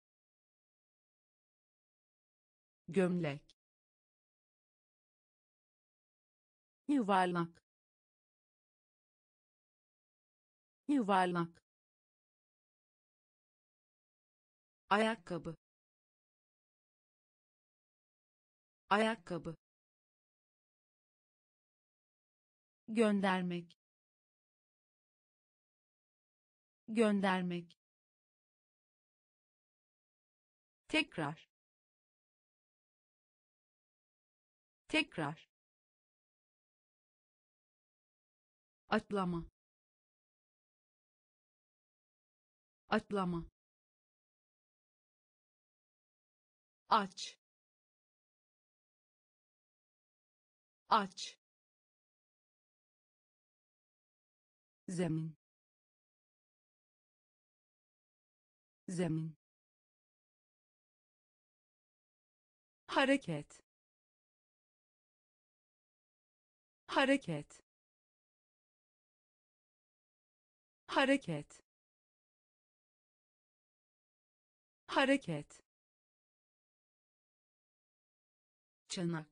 gömlek, yuvarlak, yuvarlak, ayakkabı, ayakkabı, göndermek, göndermek, tekrar, tekrar, atlama, atlama, aç, aç, zemin, zemin, hareket, hareket, hareket, hareket, çanak,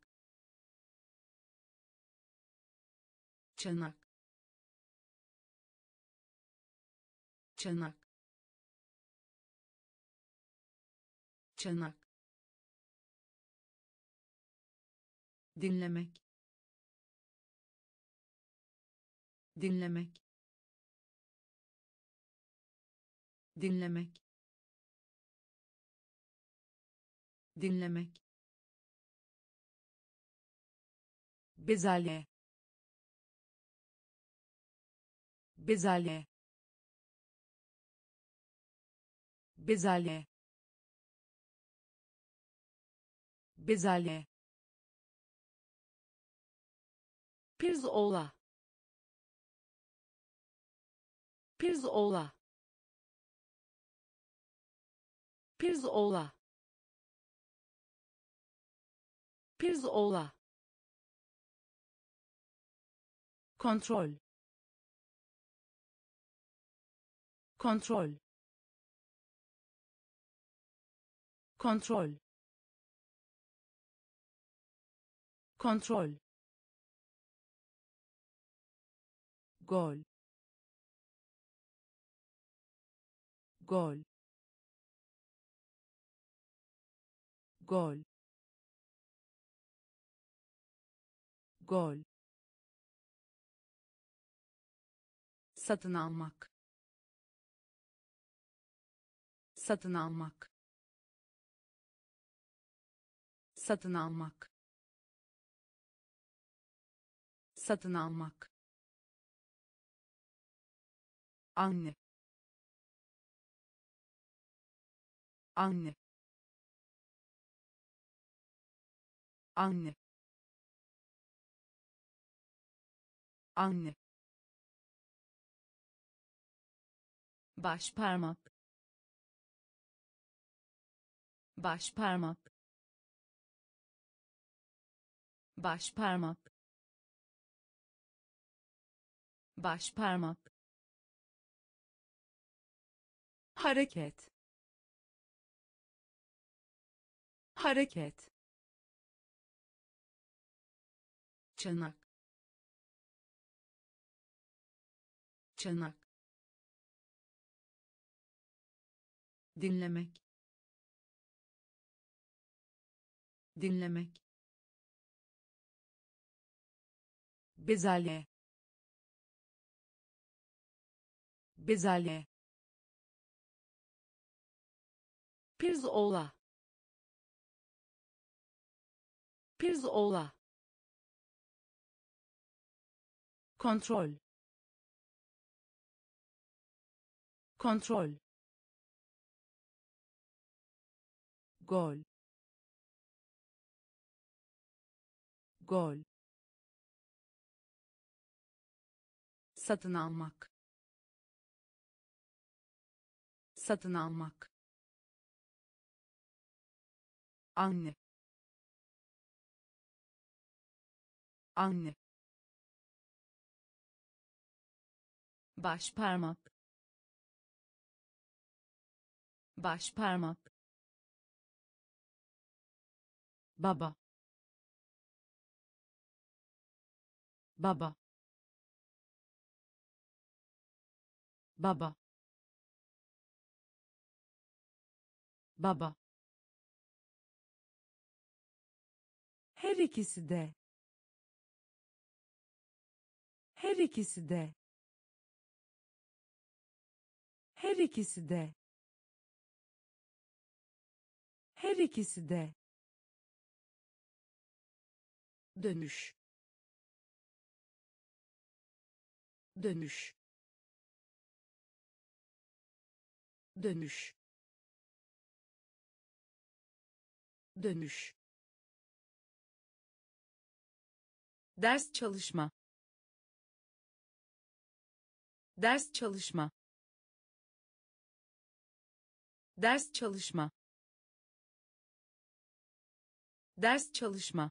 çanak, çanak, çanak, dinlemek, dinlemek, dinlemek, dinlemek, bezelye, bezelye, bezelye, bezelye, pirzola, pirzola, pirzola, pirzola, kontrol, kontrol, kontrol, kontrol, gol, gol, gol, gol, satın almak, satın almak, satın almak, satın almak, anne, anne, anne, anne, başparmak, başparmak, başparmak, başparmak, hareket, hareket, çanak, çanak, dinlemek, dinlemek, bezelye, bezelye, pirzola, pirzola, kontrol, kontrol, gol, gol, satın almak, satın almak, anne, anne, başparmak, başparmak, baba, baba, baba, baba, her ikisi de, her ikisi de, her ikisi de, her ikisi de, dönüş, dönüş, dönüş, dönüş, ders çalışma, ders çalışma, ders çalışma, ders çalışma,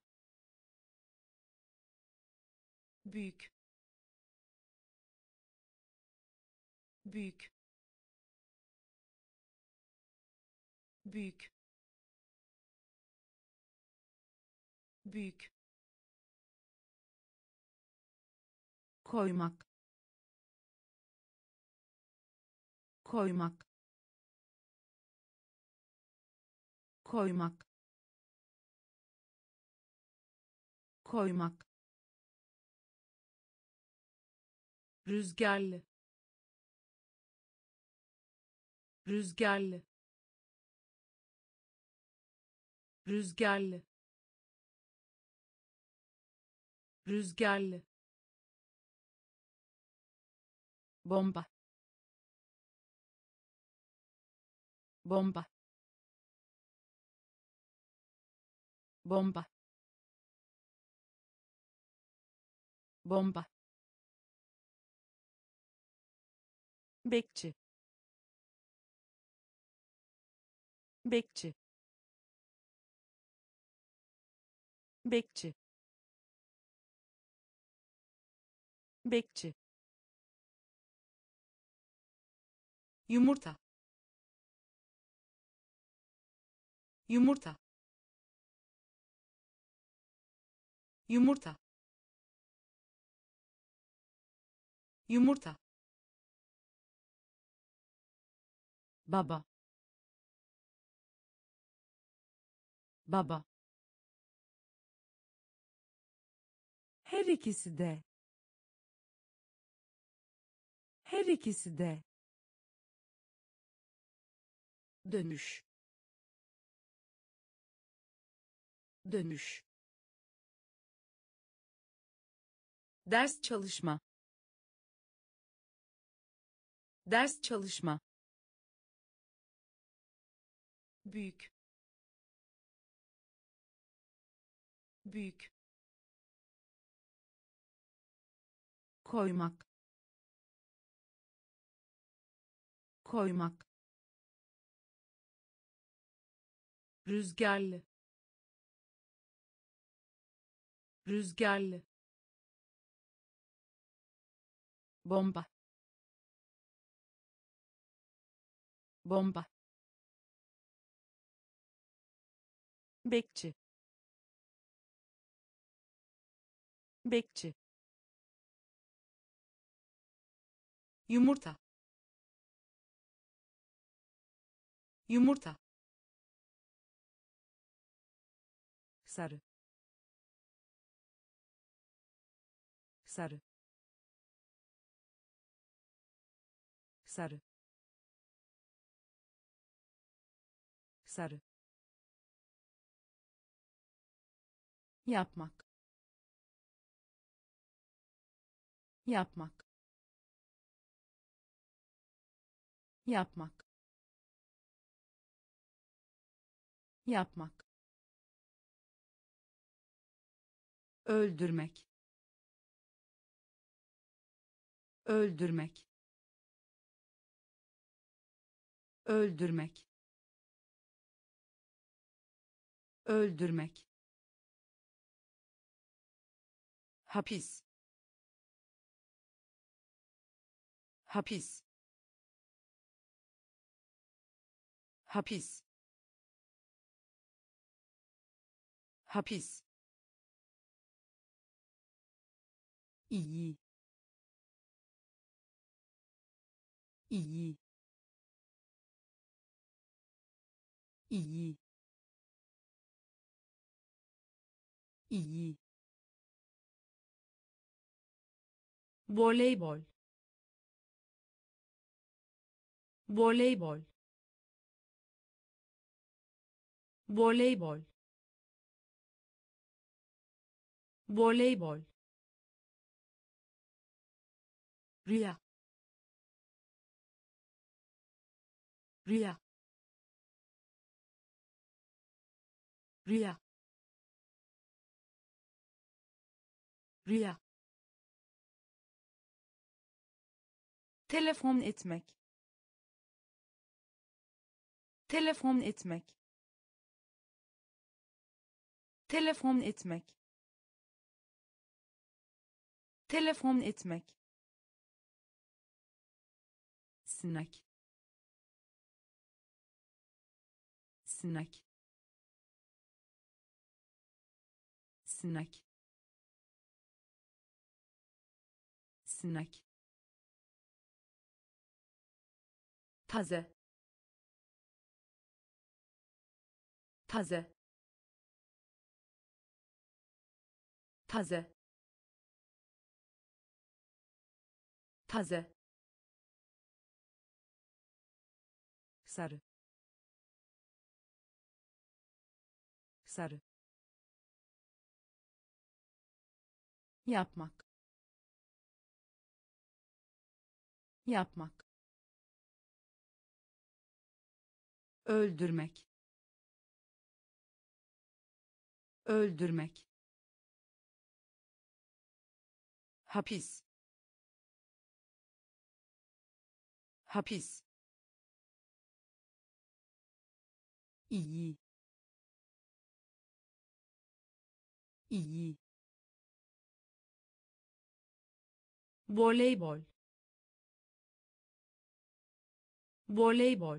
büyük, büyük, büyük, büyük, koymak, koymak, koymak, koymak, rüzgarlı, rüzgarlı, rüzgarlı, rüzgarlı, bomba, bomba, bomba, bomba, bekçi, bekçi, bekçi, bekçi, yumurta, yumurta, yumurta, yumurta, baba, baba, her ikisi de, her ikisi de, dönüş, dönüş, ders çalışma, ders çalışma, büyük, büyük, koymak, koymak, rüzgarlı, rüzgarlı, bomba, bomba, bekçi, bekçi, yumurta, yumurta, sarı, sarı, sarı, sarı, yapmak, yapmak, yapmak, yapmak, öldürmek, öldürmek, öldürmek, öldürmek, hapis, hapis, hapis, hapis, iyi, iyi, iyi, iyi, voleybol, voleybol, voleybol, voleybol, rüya, rüya, rüya, rüya, telefon etmek, telefon etmek, telefon etmek, telefon etmek, sinek, sinek, sinek, sinek, taze, taze, taze, taze, sarı, sarı, yapmak, yapmak, öldürmek, öldürmek, hapis, hapis, iyi, iyi, voleybol, voleybol,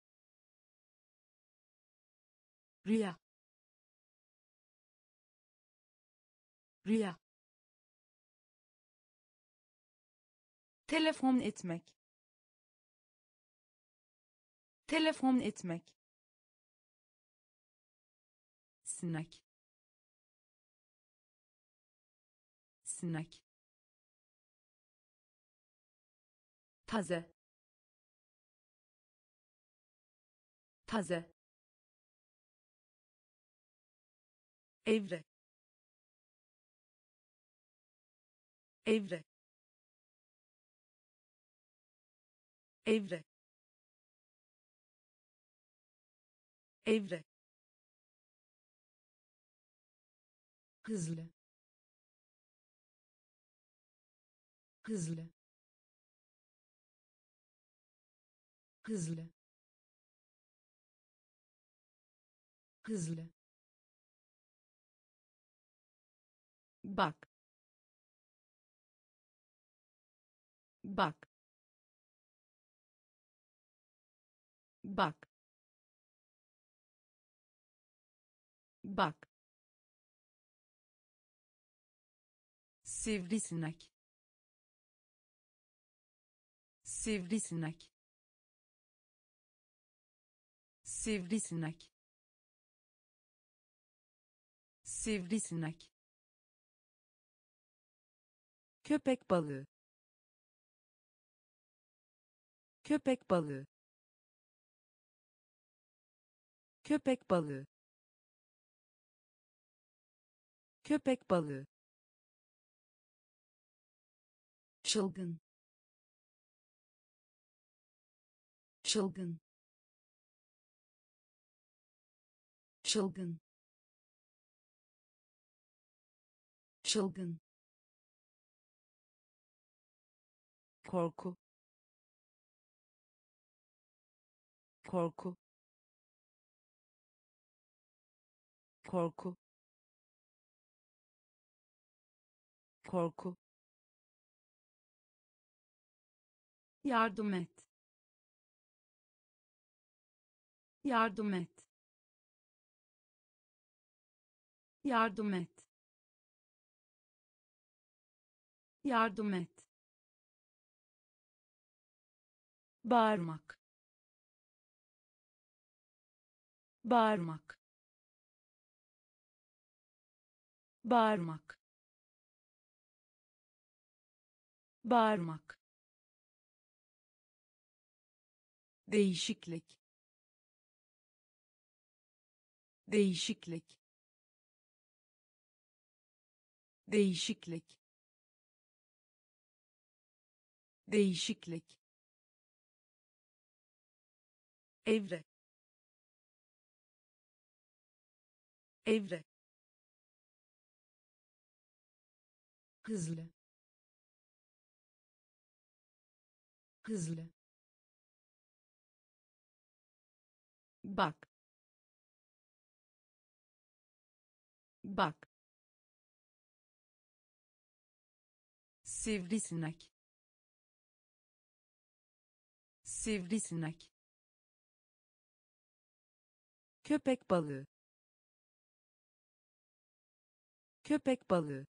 rüya, rüya, telefon etmek, telefon etmek, sinek, sinek, taze, taze, evre, evre, evre, evre, hızlı hızlı hızlı hızlı bak bak bak bak sivrisinek sivrisinek sivrisinek sivrisinek köpek balığı köpek balığı köpek balığı köpek balığı çılgın çılgın çılgın çılgın korku korku korku korku yardım et yardım et yardım et yardım et bağırmak bağırmak bağırmak bağırmak değişiklik değişiklik değişiklik değişiklik evre evre hızlı hızlı bak bak sivrisinek sivrisinek köpek balığı köpek balığı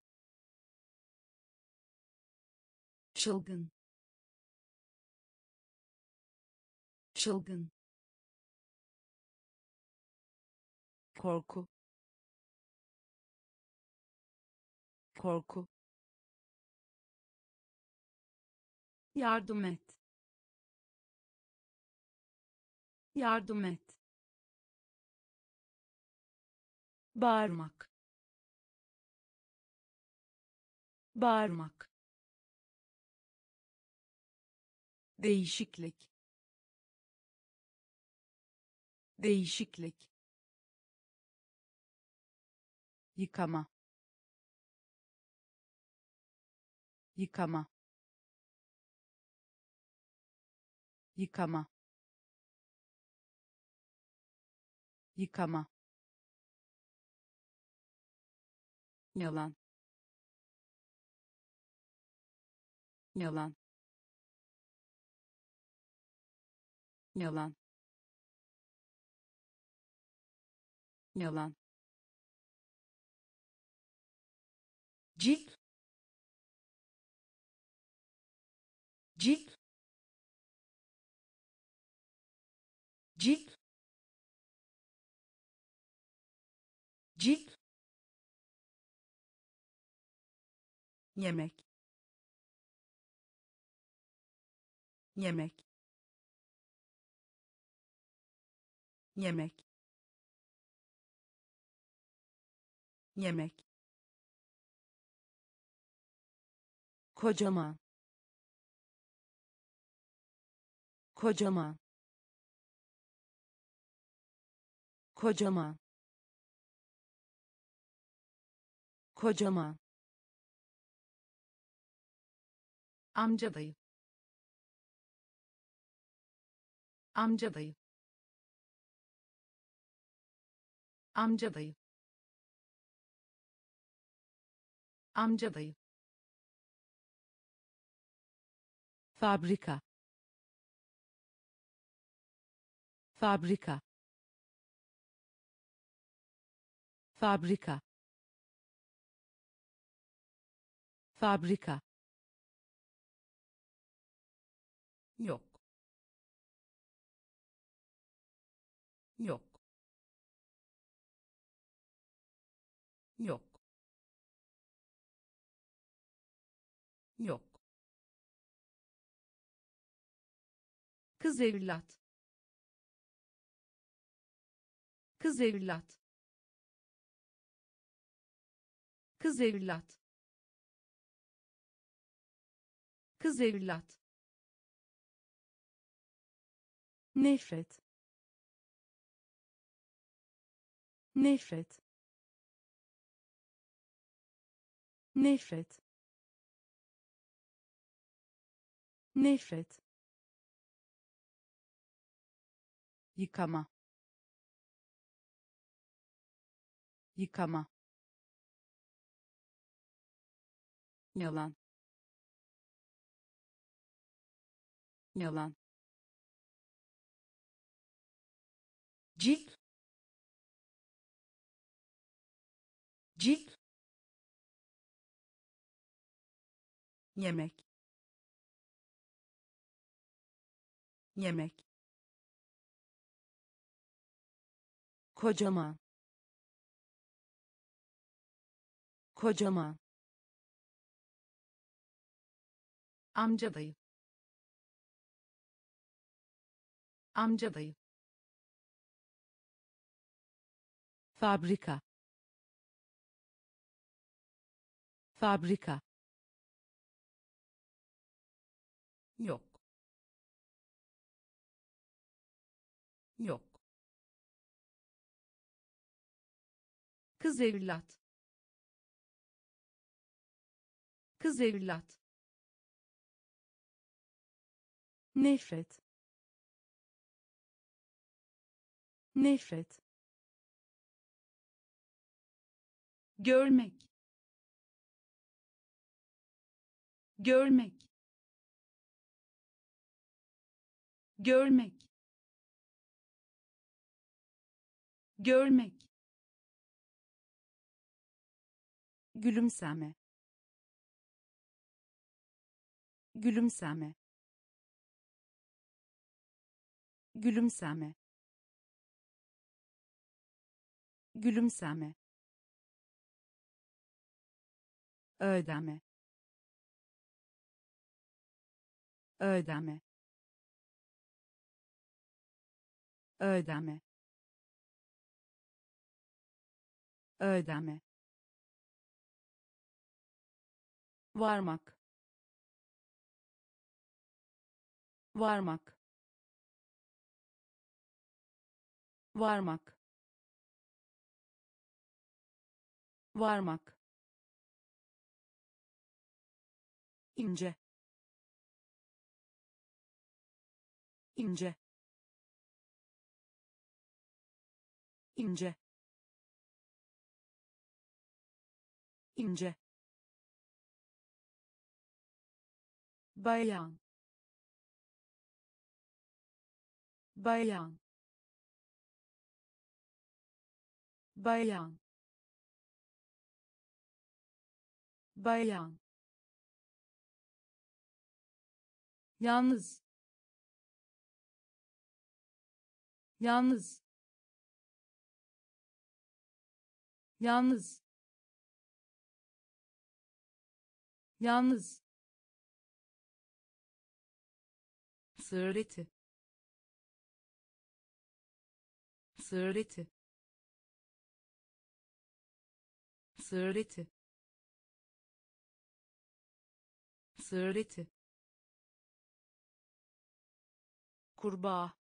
çılgın çılgın korku korku yardım et yardım et bağırmak bağırmak değişiklik değişiklik yıkama yıkama yıkama yıkama yalan yalan yalan yalan cilt cilt cilt cilt yemek yemek yemek yemek kocaman kocaman kocaman kocaman, amca dayı, amca dayı, amca dayı, amca dayı, fabrika, fabrika, fabrika, fabrika, yok, yok, yok, yok, kız evlat, kız evlat, kız evlat, kız evlat, nefret, nefret, nefret, nefret, yıkama, yıkama, yalan, yalan, cilt, cilt, yemek, yemek, kocaman, kocaman, amca dayı, amca dayı, fabrika, fabrika, yok, yok, kız evlat, kız evlat, nefret, nefret, görmek, görmek, görmek, görmek, gülümseme, gülümseme, gülümseme, gülümseme, ödeme, ödeme, ödeme, ödeme, varmak, varmak, varmak, varmak, ince, ince, ince, ince, bayan, bayan, bayan, bayan, yalnız, yalnız, yalnız, yalnız, sığır eti, sığır eti, sığır eti, sığır eti, kurbağa,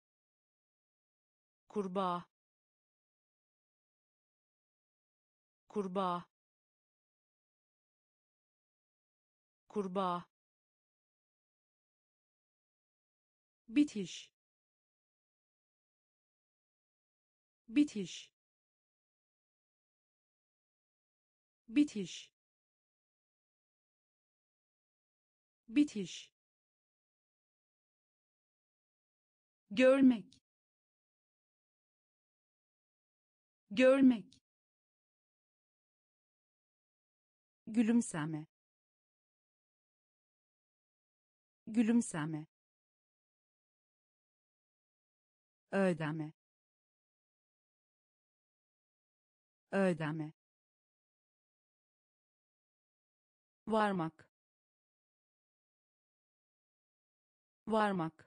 kurbağa, kurbağa, kurbağa, bitiş, bitiş, bitiş, bitiş, görmek, görmek, gülümseme, gülümseme, ödeme, ödeme, varmak, varmak,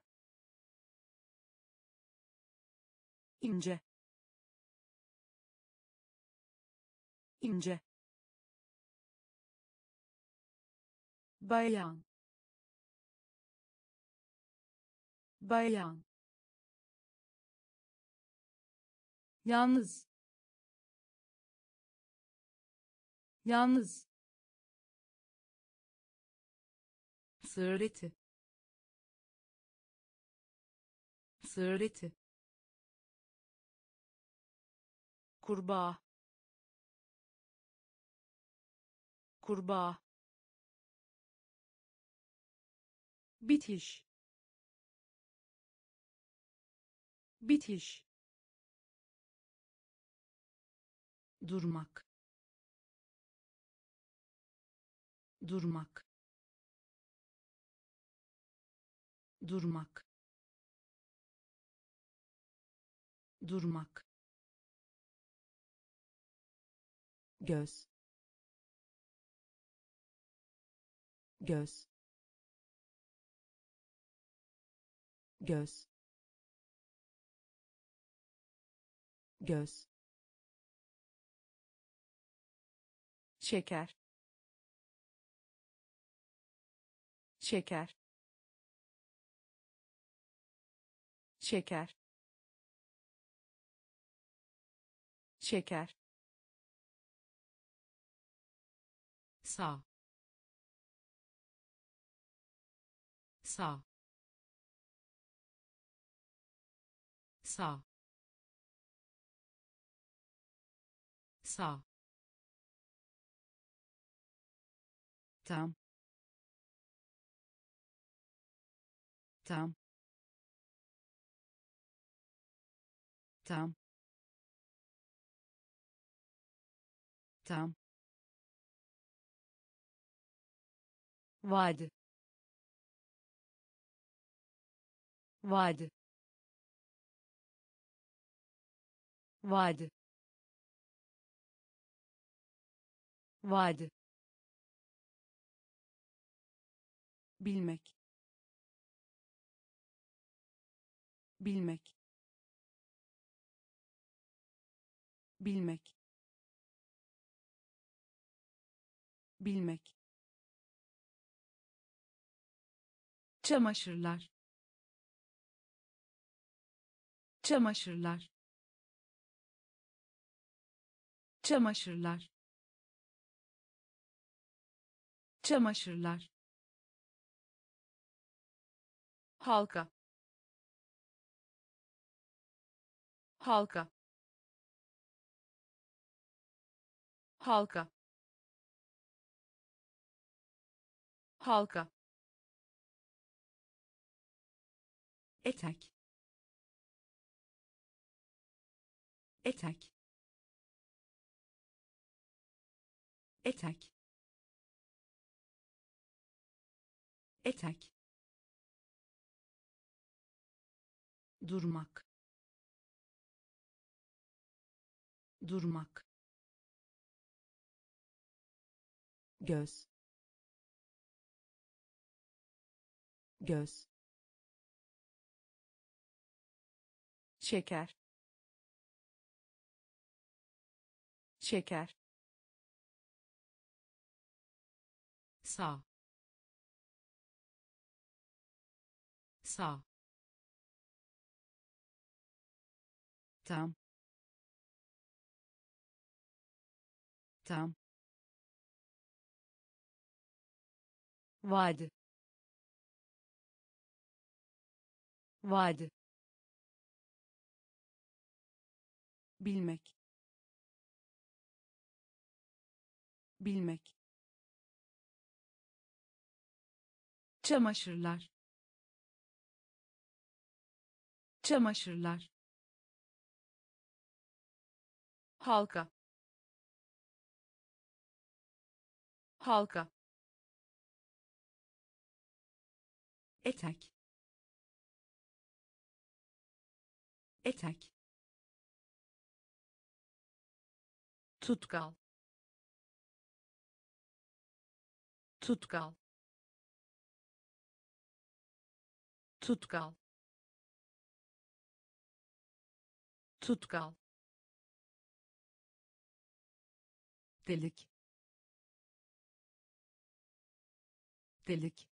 ince, ince, bayan, bayan, yalnız, yalnız, sığır eti, sığır eti, kurbağa, kurbağa, bitiş, bitiş, durmak, durmak, durmak, durmak, göz, göz, göz, göz, şeker, şeker, şeker, şeker, sağ, sağ, sağ, sağ, tam, tam, tam, tam, vadi, vadi, vadi, vadi, bilmek, bilmek, bilmek, bilmek, çamaşırlar, çamaşırlar, çamaşırlar, çamaşırlar, halka, halka, halka, halka, etek, etek, etek, etek, durmak, durmak, göz, göz, şeker, şeker, sağ, sağ, tam, tam, vadi, vadi, bilmek, bilmek, çamaşırlar, çamaşırlar, halka, halka, etek, etek, tutkal, tutkal, tutkal, tutkal, delik, delik,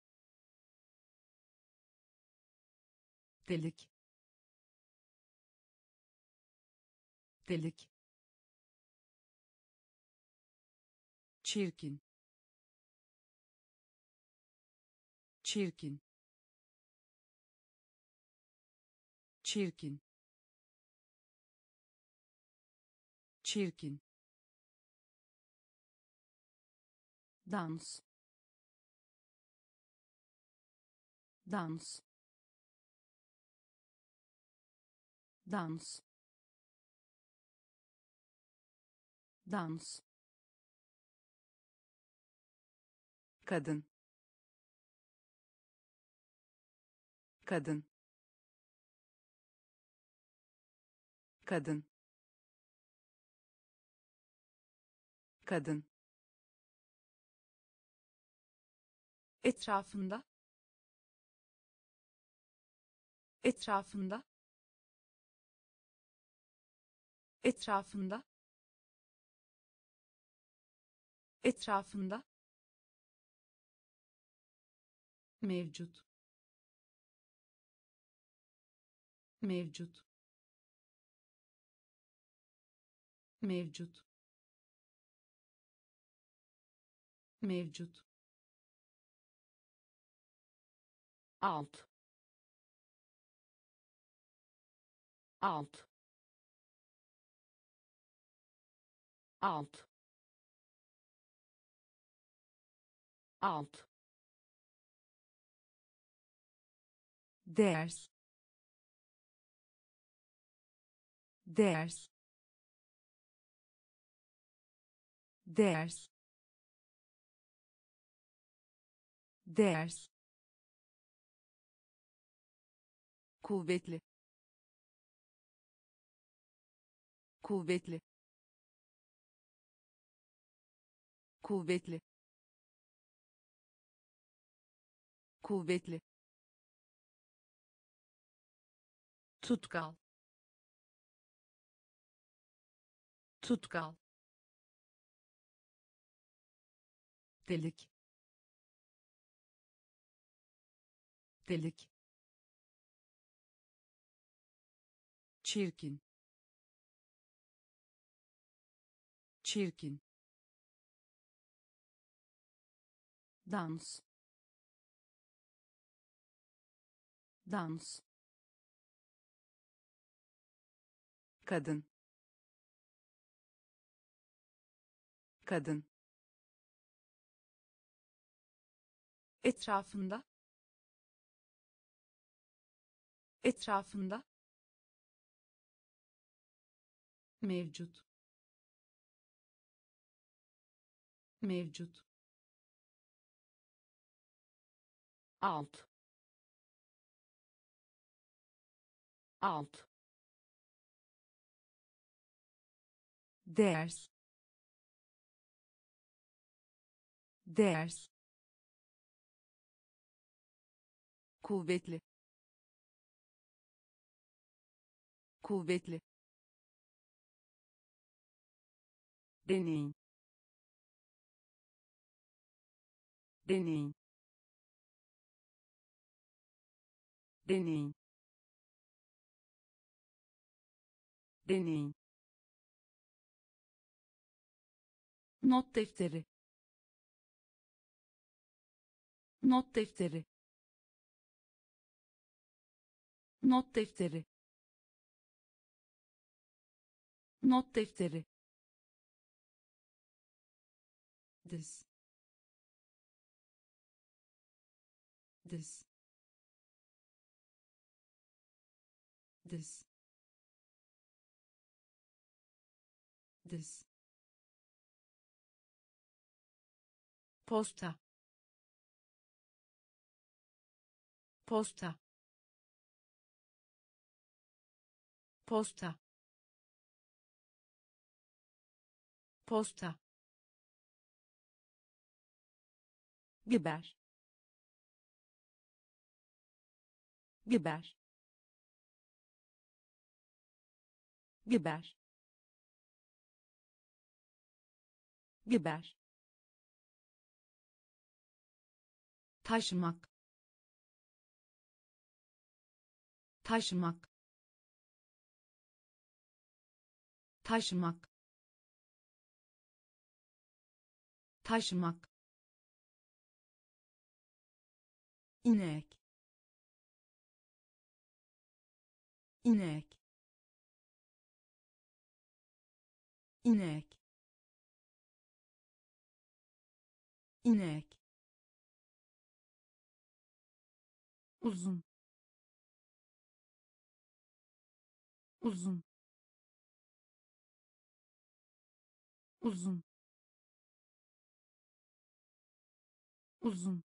delik, delik, çirkin, çirkin, çirkin, çirkin, dans, dans, dans, dans, kadın, kadın, kadın, kadın, etrafında, etrafında, etrafında, etrafında, mevcut, mevcut, mevcut, mevcut, alt, alt, alt, alt, ders, ders, ders, ders, kuvvetli, kuvvetli, kuvvetli, kuvvetli, tutkal, tutkal, delik, delik, çirkin, çirkin, dans, dans, kadın, kadın, etrafında, etrafında, mevcut, mevcut, alt, alt, ders, ders, kuvvetli, kuvvetli, deney, deney, deney, deney, not defteri, not defteri, not defteri, not defteri, diz, diz, diz, diz, posta, posta, posta, posta, biber, biber, biber, biber, taşımak, taşımak, taşımak, taşımak, inek, inek, inek, inek, uzun, uzun, uzun, uzun,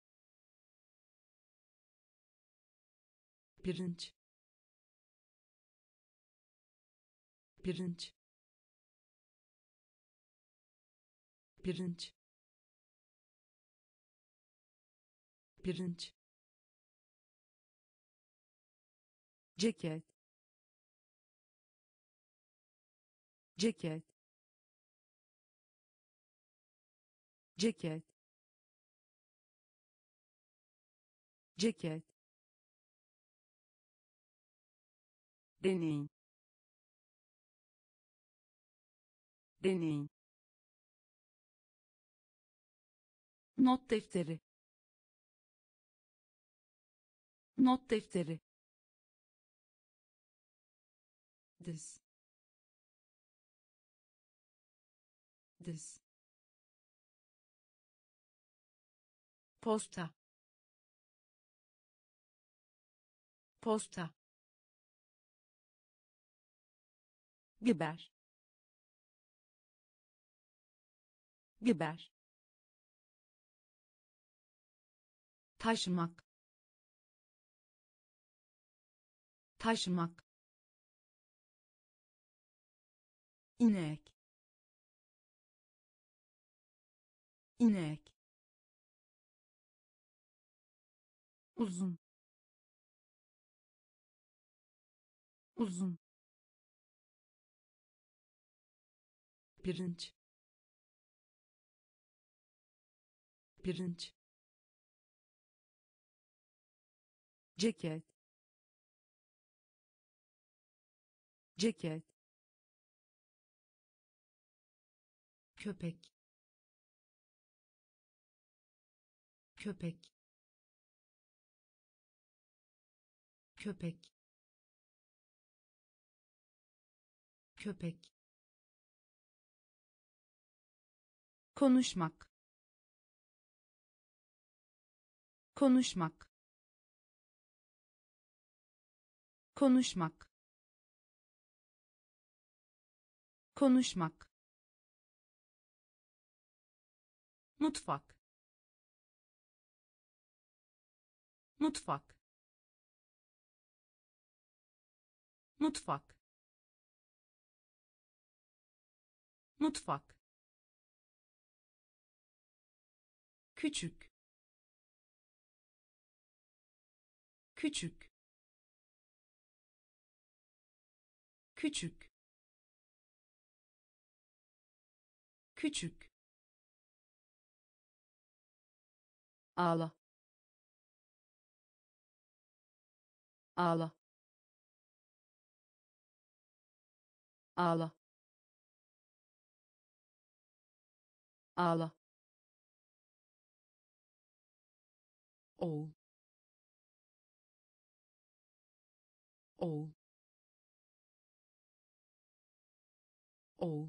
pirinç, pirinç, pirinç, pirinç, ceket, ceket, ceket, ceket, deney, deney, not defteri, not defteri, diz, diz, posta, posta, biber, biber, taşımak, taşımak, inek, inek, uzun, uzun, pirinç, pirinç, ceket, ceket, köpek, köpek, köpek, köpek, konuşmak, konuşmak, konuşmak, konuşmak, mutfak, mutfak, mutfak, mutfak, küçük, küçük, küçük, küçük, ağla, ağla, ağla, ağla, oğul, oğul, oğul,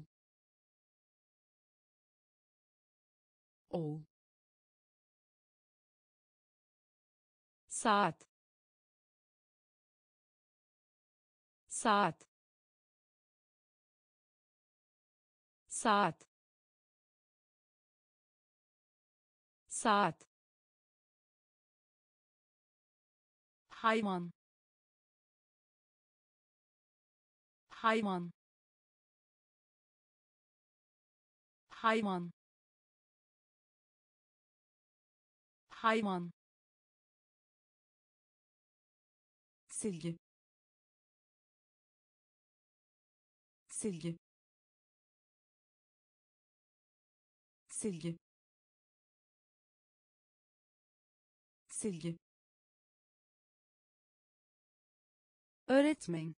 oğul, saat, saat, saat, saat, hayvan, hayvan, hayvan, hayvan, silgi, silgi, silgi, silgi, öğretmen,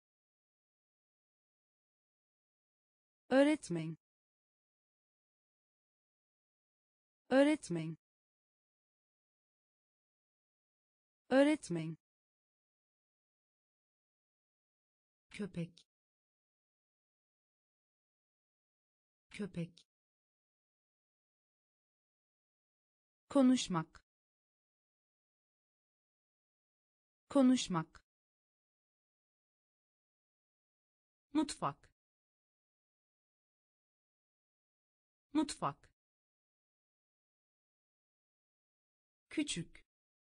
öğretmen, öğretmen, öğretmen, köpek, köpek, konuşmak, konuşmak, mutfak, mutfak, küçük,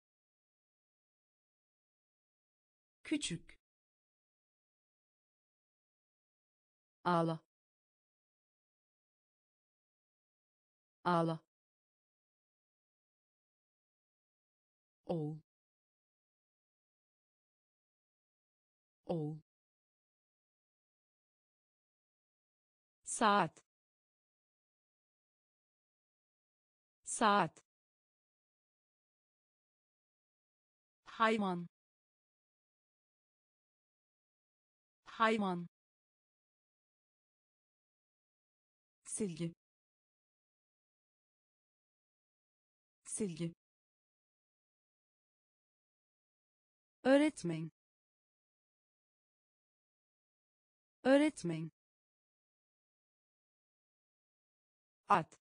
küçük, ağla, ağla, oğul, oğul, saat, saat, hayvan, hayvan, silgi, silgi, öğretmen, öğretmen, at,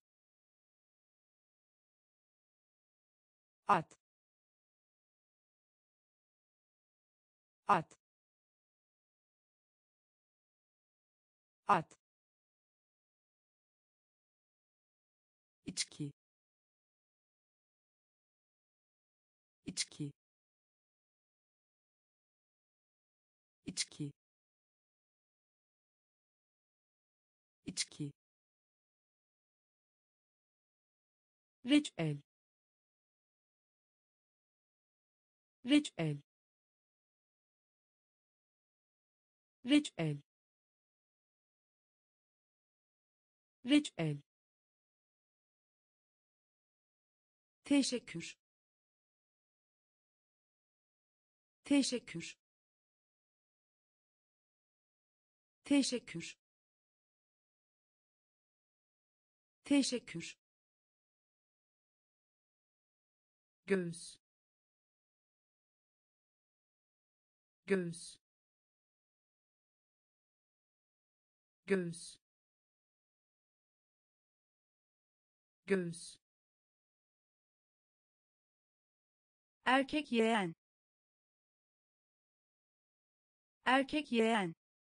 at, at, at, içki, içki, içki, içki, reçel, reçel, reçel, reçel, teşekkür, teşekkür, teşekkür, teşekkür, göğüs, göğüs, göğüs, göğüs, erkek yeğen, erkek yeğen,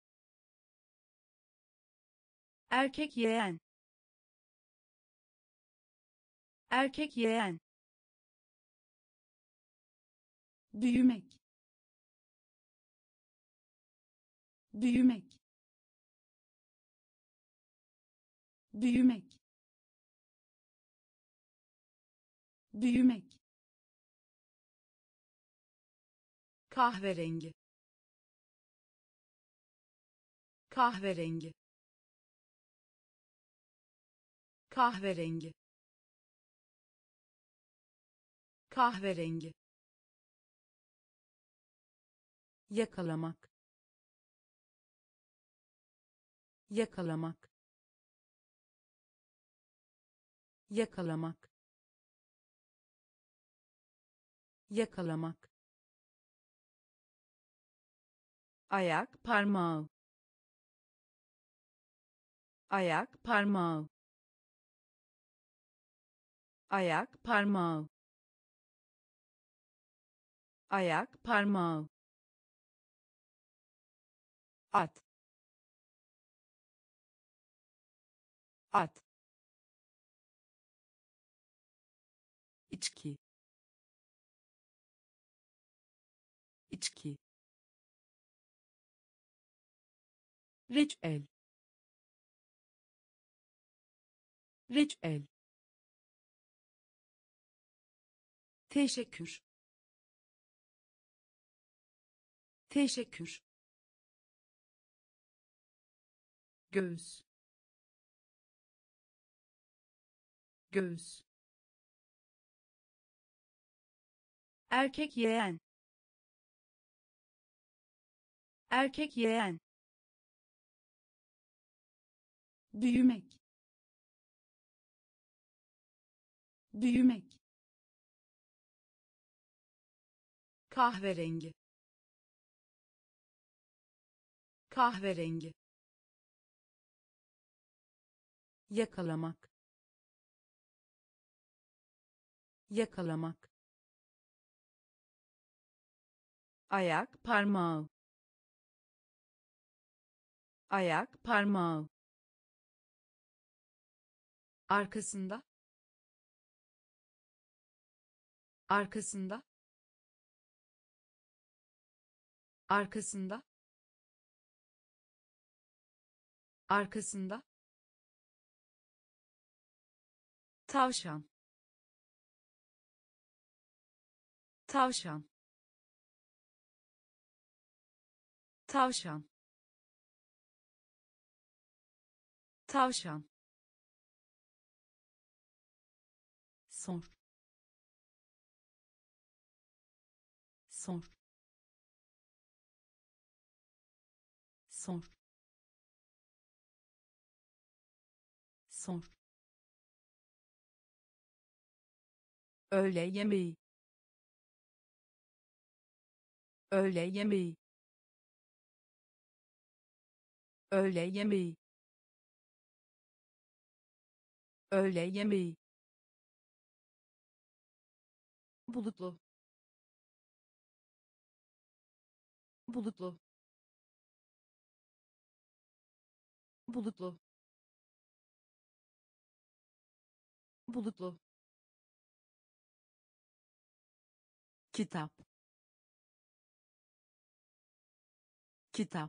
erkek yeğen, erkek yeğen, büyümek, büyümek, büyümek, büyümek, kahverengi, kahverengi, kahverengi, kahverengi, yakalamak, yakalamak, yakalamak, yakalamak, ayak parmağı, ayak parmağı, ayak parmağı, ayak parmağı, at, at, içki, içki, reçel, reçel, teşekkür, teşekkür, göğüs, göğüs, erkek yeğen, erkek yeğen, büyümek, büyümek, kahverengi, kahverengi, yakalamak, yakalamak, ayak parmağı, ayak parmağı, arkasında, arkasında, arkasında, arkasında, tavşan, tavşan, tavşan, tavşan, sor, sor, sor, sor, öğle yemeği, öğle yemeği, öğle yemeği, öğle yemeği, bulutlu, bulutlu, bulutlu, bulutlu, kitap, kitap,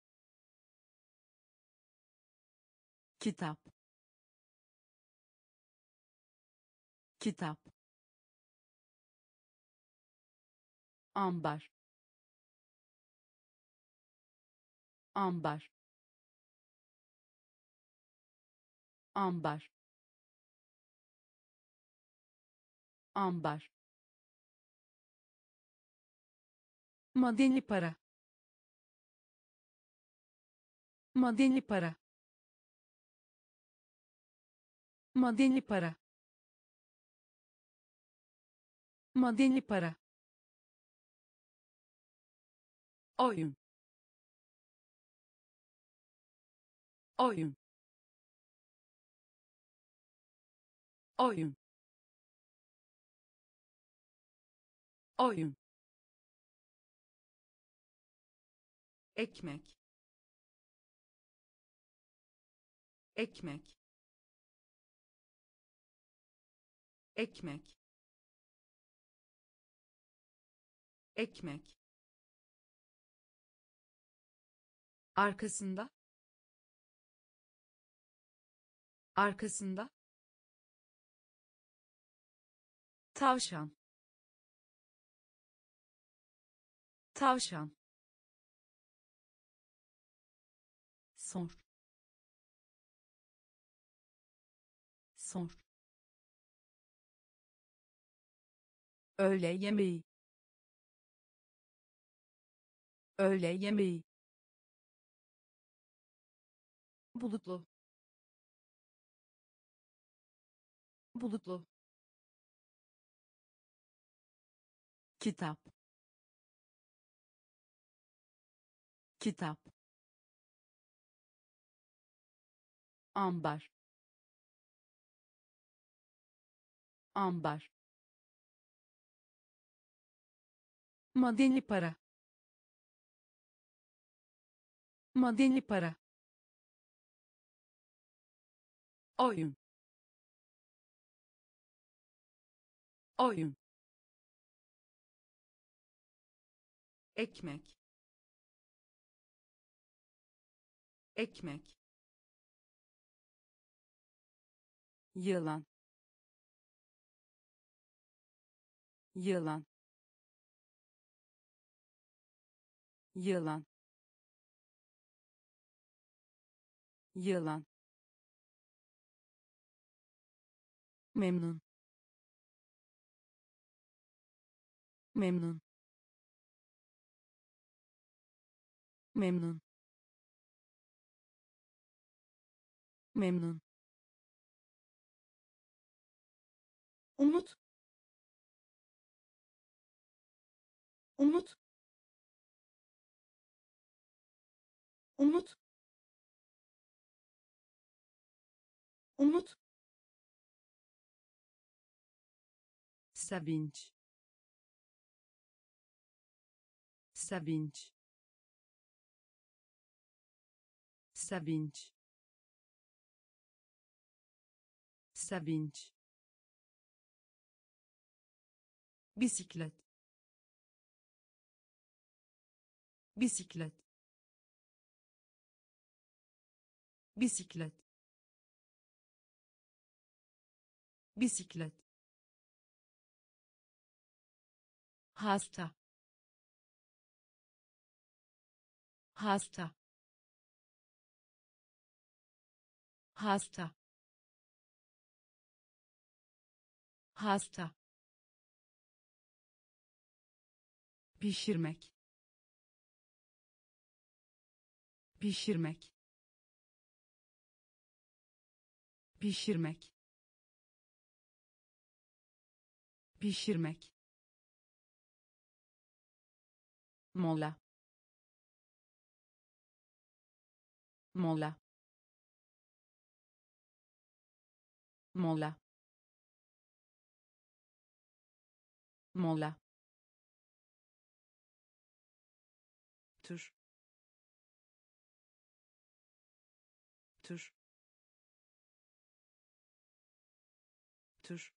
kitap, kitap, ambar, ambar, ambar, ambar, madeni para, madeni para, madeni para, madeni para, oyun, oyun, oyun, oyun, ekmek, ekmek, ekmek, ekmek, arkasında, arkasında, tavşan, tavşan, sor, sor, öğle yemeği, öğle yemeği, bulutlu, bulutlu, kitap, kitap, ambar, ambar, madeni para, madeni para, oyun, oyun, ekmek, ekmek, yılan, yılan, yılan, yılan, memnun, memnun, memnun, memnun, umut, umut, umut, umut, sevinç, sevinç, sevinç, sevinç, bisiklet, bisiklet, bisiklet, bisiklet, hasta, hasta, hasta, hasta, pişirmek, pişirmek, pişirmek, pişirmek, mola, mola, mola, mola, tür, tür, tür,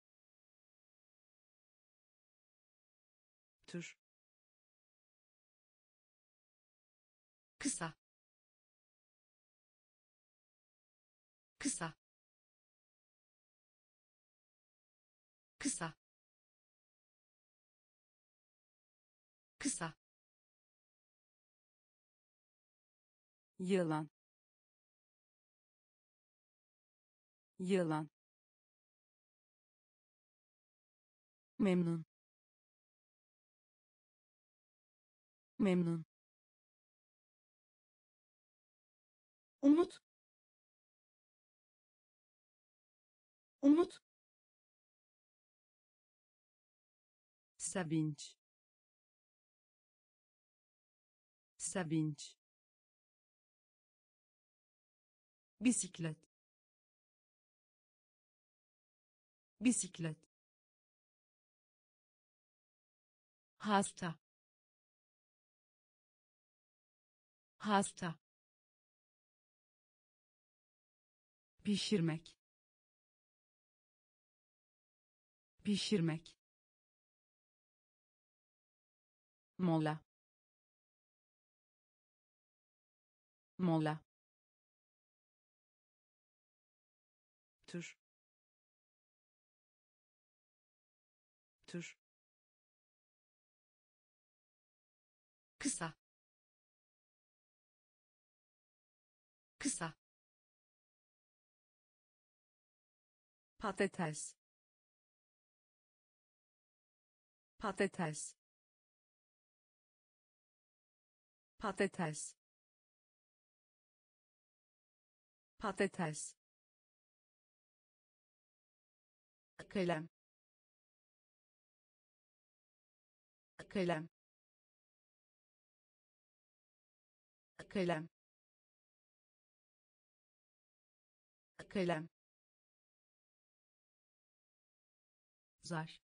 tür, kısa, kısa, kısa, kısa, yılan, yılan, memnun, memnun, umut, umut, sevinç, sevinç, bisiklet, bisiklet, hasta, hasta, pişirmek, pişirmek, mola, mola, tür, tür, kısa, kısa, patates, patates, patates, patates, kalem kalem kalem kalem zar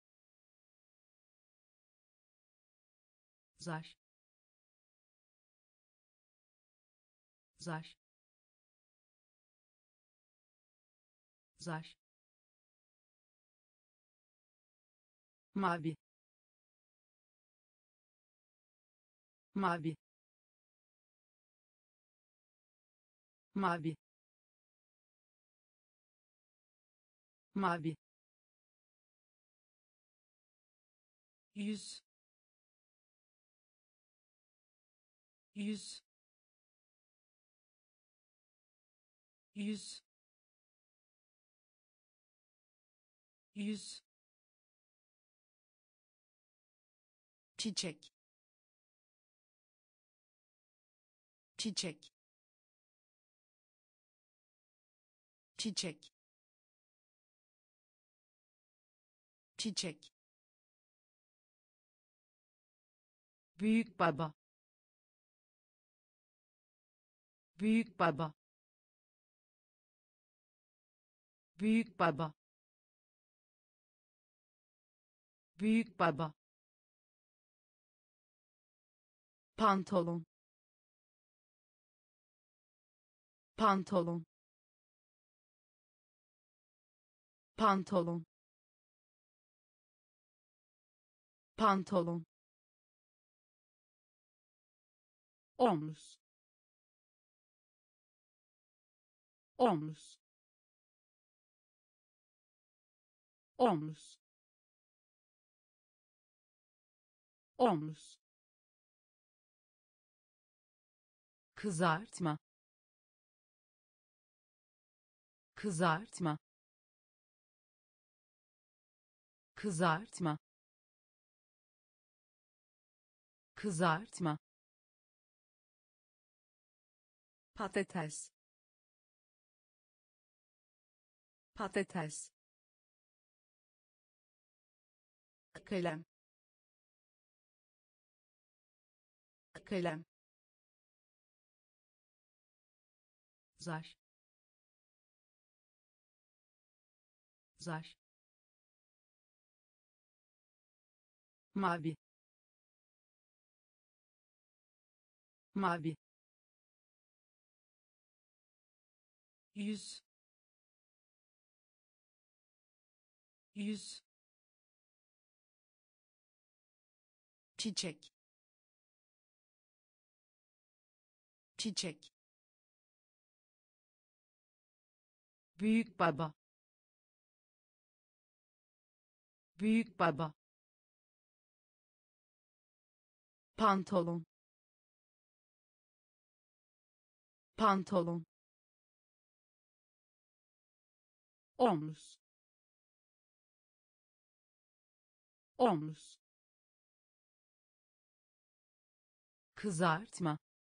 zar zar zar mavi mavi mavi mavi yüz yüz yüz yüz çiçek çiçek çiçek çiçek büyük baba büyük baba büyük baba büyük baba pantolon pantolon pantolon pantolon omuz omuz omuz omuz kızartma kızartma kızartma kızartma patates patates kalem kalem zar zar mavi mavi yüz yüz çiçek çiçek büyük baba büyük baba pantolon pantolon omuz omuz kızartma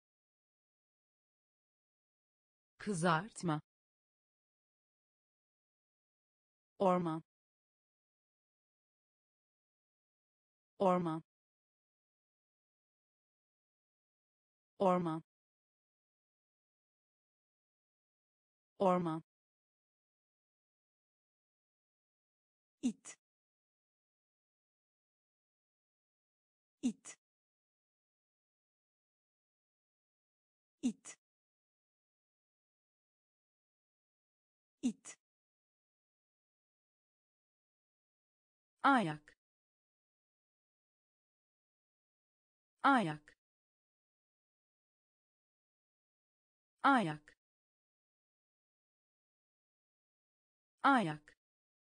kızartma orman orman orman orman it it it it ayak ayak ayak ayak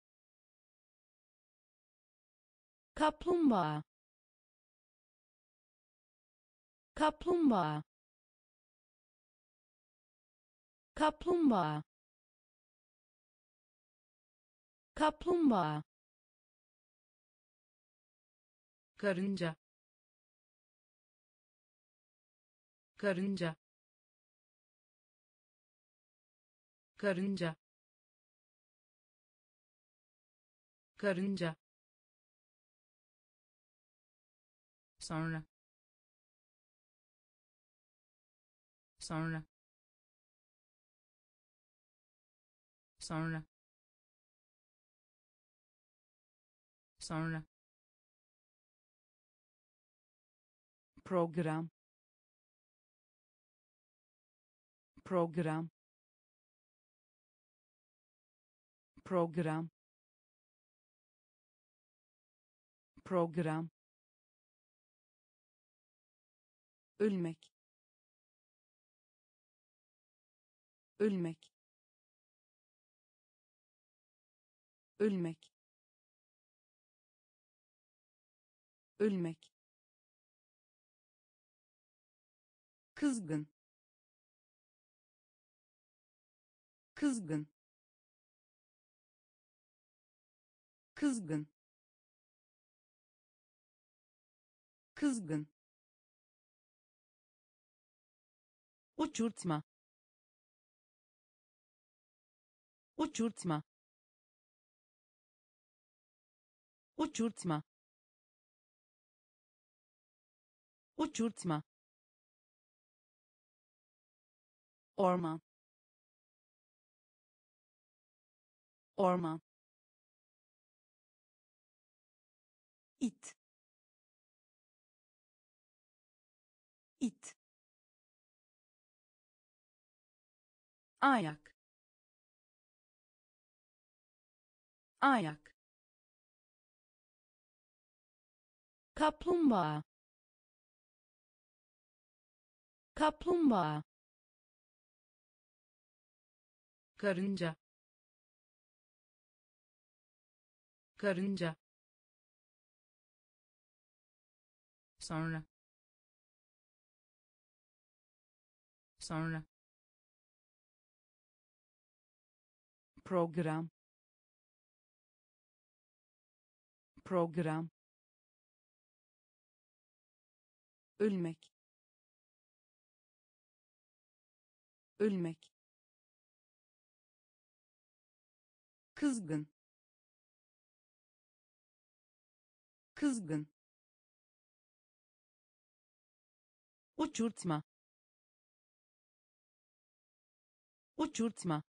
kaplumbağa kaplumbağa kaplumbağa kaplumbağa karınca karınca karınca karınca, sonra, sonra, sonra, sonra, program, program, program, program, ölmek, ölmek, ölmek, ölmek, kızgın, kızgın, kızgın, kızgın, uçurtma, uçurtma, uçurtma, uçurtma, orman, orman, it, it, ayak, ayak, kaplumbağa, kaplumbağa, karınca, karınca, sonra, sonra, program, program, ölmek, ölmek, kızgın, kızgın, uçurtma, uçurtma,